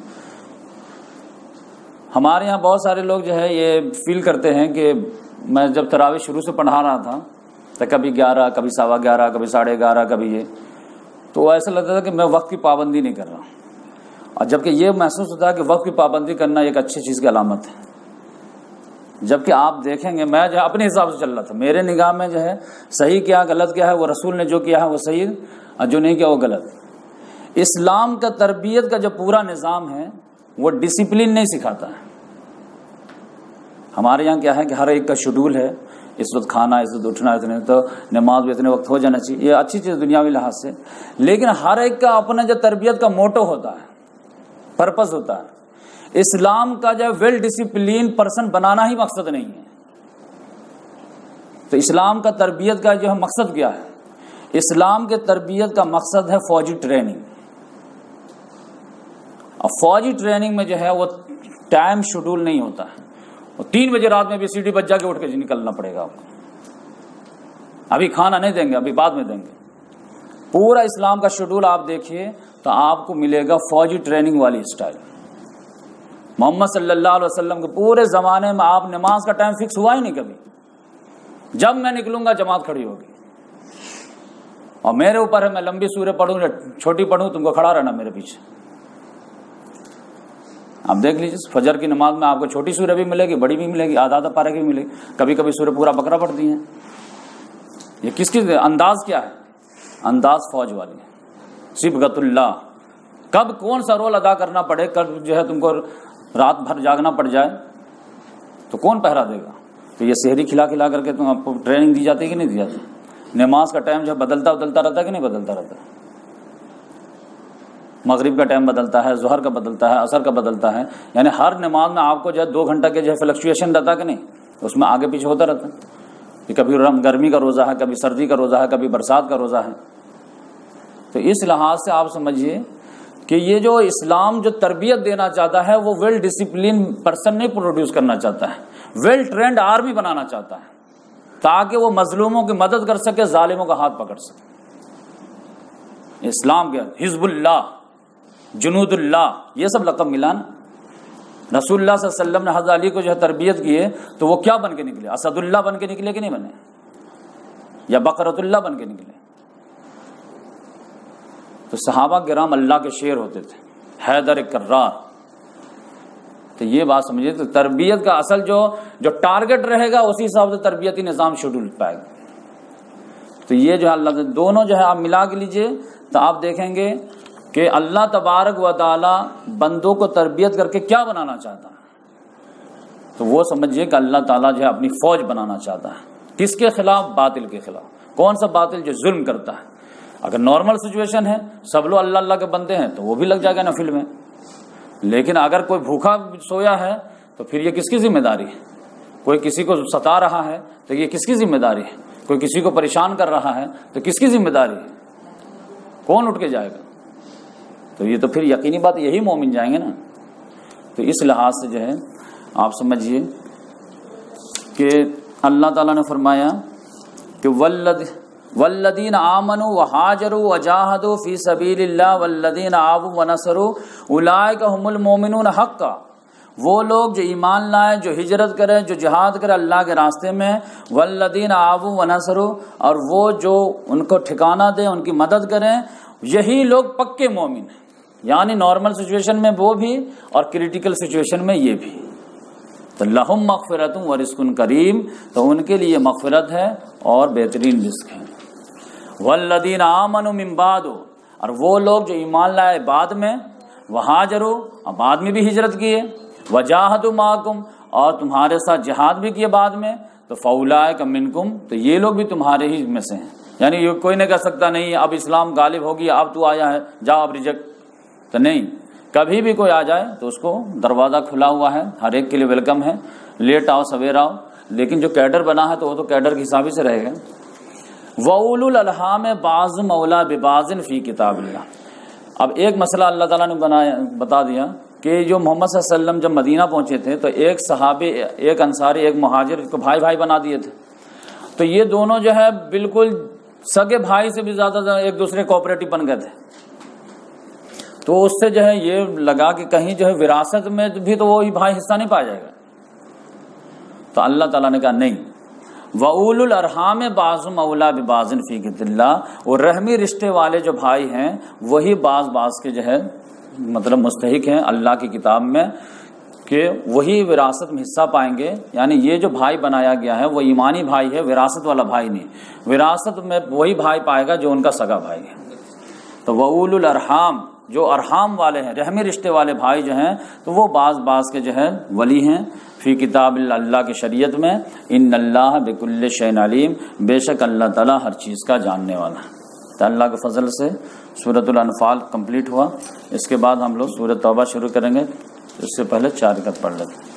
[SPEAKER 1] ہمارے یہاں بہت سارے لوگ جو ہے یہ فیل کرتے ہیں کہ میں جب تراویح شروع سے پڑھا رہا تھا تو کبھی 11 کبھی 11:15 کبھی 11:30 کبھی یہ, تو ایسا لگتا تھا کہ میں وقت کی پابندی نہیں کر رہا. اور جبکہ یہ محسوس ہوتا ہے کہ وقت کی پابندی کرنا ایک اچھی چیز کی علامت ہے. جبکہ آپ دیکھیں گے میں جو اپنے حساب سے چل رہا تھا, میرے نگاہ میں جو ہے صحیح کیا غلط کیا ہے, وہ رسول نے جو کیا ہے وہ صحیح, اور جو نہیں کیا وہ غلط. اسلام کا تربیت کا جو پورا نظام ہے وہ ڈسپلن نہیں سکھاتا ہے. ہمارے یہاں کیا ہے کہ ہر ایک کا شیڈول ہے, اس وقت کھانا, اس وقت اٹھنا, اتنے تو نماز بھی اتنے وقت ہو جانا چاہیے. یہ اچھی چیز دنیاوی لحاظ سے, لیکن ہر ایک کا اپنا جو تربیت کا موٹو ہوتا ہے, پرپز ہوتا ہے. اسلام کا جو ویل ڈسپلین پرسن بنانا ہی مقصد نہیں ہے. تو اسلام کا تربیت کا جو ہے مقصد کیا ہے؟ اسلام کے تربیت کا مقصد ہے فوجی ٹریننگ. اور فوجی ٹریننگ میں جو ہے وہ ٹائم شیڈول نہیں ہوتا ہے. 3 بجے رات میں بھی سیٹی بج جا کے اٹھ کے نکلنا پڑے گا آپ کو. ابھی کھانا نہیں دیں گے, ابھی بعد میں دیں گے. پورا اسلام کا شیڈول آپ دیکھیے تو آپ کو ملے گا فوجی ٹریننگ والی اسٹائل. محمد صلی اللہ علیہ وسلم کے پورے زمانے میں آپ نماز کا ٹائم فکس ہوا ہی نہیں کبھی. جب میں نکلوں گا جماعت کھڑی ہوگی, اور میرے اوپر ہے میں لمبی سورہ پڑھوں یا چھوٹی پڑھوں، تم کو کھڑا رہنا میرے پیچھے۔ آپ دیکھ لیجیے فجر کی نماز میں آپ کو چھوٹی سورہ بھی ملے گی، بڑی بھی ملے گی، آدھا آدھا پارے کی بھی ملے گی، کبھی کبھی سورہ پورا بقرہ پڑھتی ہیں۔ یہ کس کی انداز کیا ہے؟ انداز فوج والی ہے، صبغۃ اللہ۔ کب کون سا رول ادا کرنا پڑے، کب جو ہے تم کو رات بھر جاگنا پڑ جائے تو کون پہرا دے گا؟ تو یہ سحری کھلا کھلا کر کے تم آپ کو ٹریننگ دی جاتی ہے کہ نہیں دی جاتی؟ نماز کا ٹائم جو بدلتا رہتا ہے کہ نہیں بدلتا رہتا؟ مغرب کا ٹائم بدلتا ہے، ظہر کا بدلتا ہے، عصر کا بدلتا ہے، یعنی ہر نماز میں آپ کو جو ہے 2 گھنٹہ کے جو ہے فلکچویشن رہتا ہے کہ نہیں؟ اس میں آگے پیچھے ہوتا رہتا ہے کہ کبھی گرمی کا روزہ ہے، کبھی سردی کا روزہ ہے، کبھی برسات کا روزہ ہے۔ تو اس لحاظ سے آپ سمجھیے کہ یہ جو اسلام جو تربیت دینا چاہتا ہے وہ ویل ڈسپلن پرسن نہیں پروڈیوس کرنا چاہتا ہے، ویل ٹرینڈ آرمی بنانا چاہتا ہے تاکہ وہ مظلوموں کی مدد کر سکے، ظالموں کا ہاتھ پکڑ سکے۔ اسلام کے حزب اللہ، جنود اللہ، یہ سب لقب ملا نا۔ رسول اللہ صلی اللہ علیہ وسلم نے حضرت علی کو جو ہے تربیت کی ہے تو وہ کیا بن کے نکلے؟ اسد اللہ بن کے نکلے کہ نہیں بنے؟ یا بقرۃ اللہ بن کے نکلے؟ تو صحابہ کرام اللہ کے شیر ہوتے تھے، حیدر کرار۔ تو یہ بات سمجھیے، تو تربیت کا اصل جو ٹارگٹ رہے گا اسی حساب سے تربیتی نظام شیڈول پائے گا۔ تو یہ جو ہے اللہ دونوں جو ہے آپ ملا کے لیجئے تو آپ دیکھیں گے کہ اللہ تبارک و تعالی بندوں کو تربیت کر کے کیا بنانا چاہتا ہے۔ تو وہ سمجھیے کہ اللہ تعالیٰ جو ہے اپنی فوج بنانا چاہتا ہے۔ کس کے خلاف؟ باطل کے خلاف۔ کون سا باطل؟ جو ظلم کرتا ہے۔ اگر نارمل سچویشن ہے، سب لوگ اللہ اللہ کے بندے ہیں تو وہ بھی لگ جائے گا نفل میں، لیکن اگر کوئی بھوکا سویا ہے تو پھر یہ کس کی ذمہ داری ہے؟ کوئی کسی کو ستا رہا ہے تو یہ کس کی ذمہ داری ہے؟ کوئی کسی کو پریشان کر رہا ہے تو کس کی ذمہ داری ہے؟ کون اٹھ کے جائے گا؟ تو یہ تو پھر یقینی بات یہی مومن جائیں گے نا۔ تو اس لحاظ سے جو ہے آپ سمجھیے کہ اللہ تعالیٰ نے فرمایا کہ والذین آمنوا وہاجروا وجاہدوا فی سبیل اللہ والذین آووا ونصروا اولئک هم المؤمنون حقا۔ وہ لوگ جو ایمان لائے، جو ہجرت کریں، جو جہاد کریں اللہ کے راستے میں، والذین آووا ونصروا، اور وہ جو ان کو ٹھکانہ دیں، ان کی مدد کریں، یہی لوگ پکے مومن ہیں۔ یعنی نارمل سچویشن میں وہ بھی اور کریٹیکل سچویشن میں یہ بھی۔ تو لہم مغفرۃ و رزق کریم، تو ان کے لیے مغفرت ہے اور بہترین رزق ہے۔ والذین آمنوا من بعد، اور وہ لوگ جو ایمان لائے بعد میں، وہاجروا، اور بعد میں بھی ہجرت کیے، وجاہدوا معکم، اور تمہارے ساتھ جہاد بھی کیے بعد میں، تو فاولئک منکم، تو یہ لوگ بھی تمہارے ہی میں سے ہیں۔ یعنی یہ کوئی نہیں کہہ سکتا نہیں اب اسلام غالب ہو گیا، اب تو آیا ہے جاؤ اب ریجیکٹ، تو نہیں، کبھی بھی کوئی آ جائے تو اس کو دروازہ کھلا ہوا ہے، ہر ایک کے لیے ویلکم ہے، لیٹ آؤ سویر آؤ، لیکن جو کیڈر بنا ہے تو وہ تو کیڈر کے حساب سے رہے گا۔ وَأُولُو الْأَرْحَامِ بَعْضُهُمْ أَوْلَىٰ بِبَعْضٍ فِي کتاب اللہ۔ اب ایک مسئلہ اللہ تعالیٰ نے بتا دیا کہ جو محمد صلی اللہ علیہ وسلم جب مدینہ پہنچے تھے تو ایک صحابی، ایک انصاری، ایک مہاجر کو بھائی بھائی بنا دیے تھے۔ تو یہ دونوں جو ہے بالکل سگے بھائی سے بھی زیادہ ایک دوسرے کوآپریٹو بن گئے تھے۔ تو اس سے جو ہے یہ لگا کہ کہیں جو ہے وراثت میں بھی تو وہی بھائی حصہ نہیں پایا جائے گا۔ تو اللہ تعالیٰ نے کہا نہیں، وَأُولُو الْأَرْحَامِ بَعْضُهُمْ أَوْلَىٰ بِبَعْضٍ فِي کتاب اللہ، اور رحمی رشتے والے جو بھائی ہیں وہی بعض کے جو ہے مطلب مستحق ہیں اللہ کی کتاب میں کہ وہی وراثت میں حصہ پائیں گے۔ یعنی یہ جو بھائی بنایا گیا ہے وہ ایمانی بھائی ہے، وراثت والا بھائی نہیں، وراثت میں وہی بھائی پائے گا جو ان کا سگا بھائی ہے۔ تو وَأُولُو الْأَرْحَام، جو ارحام والے ہیں، رحمی رشتے والے بھائی جو ہیں تو وہ بعض کے جو ہے ولی ہیں فی کتاب اللہ کی شریعت میں۔ ان اللہ بکل شیء علیم، بے شک اللہ تعالیٰ ہر چیز کا جاننے والا ہے۔ تو اللہ کے فضل سے سورۃ الانفال کمپلیٹ ہوا۔ اس کے بعد ہم لوگ سورۃ توبہ شروع کریں گے، اس سے پہلے 4 رکعت پڑھ لیتے ہیں۔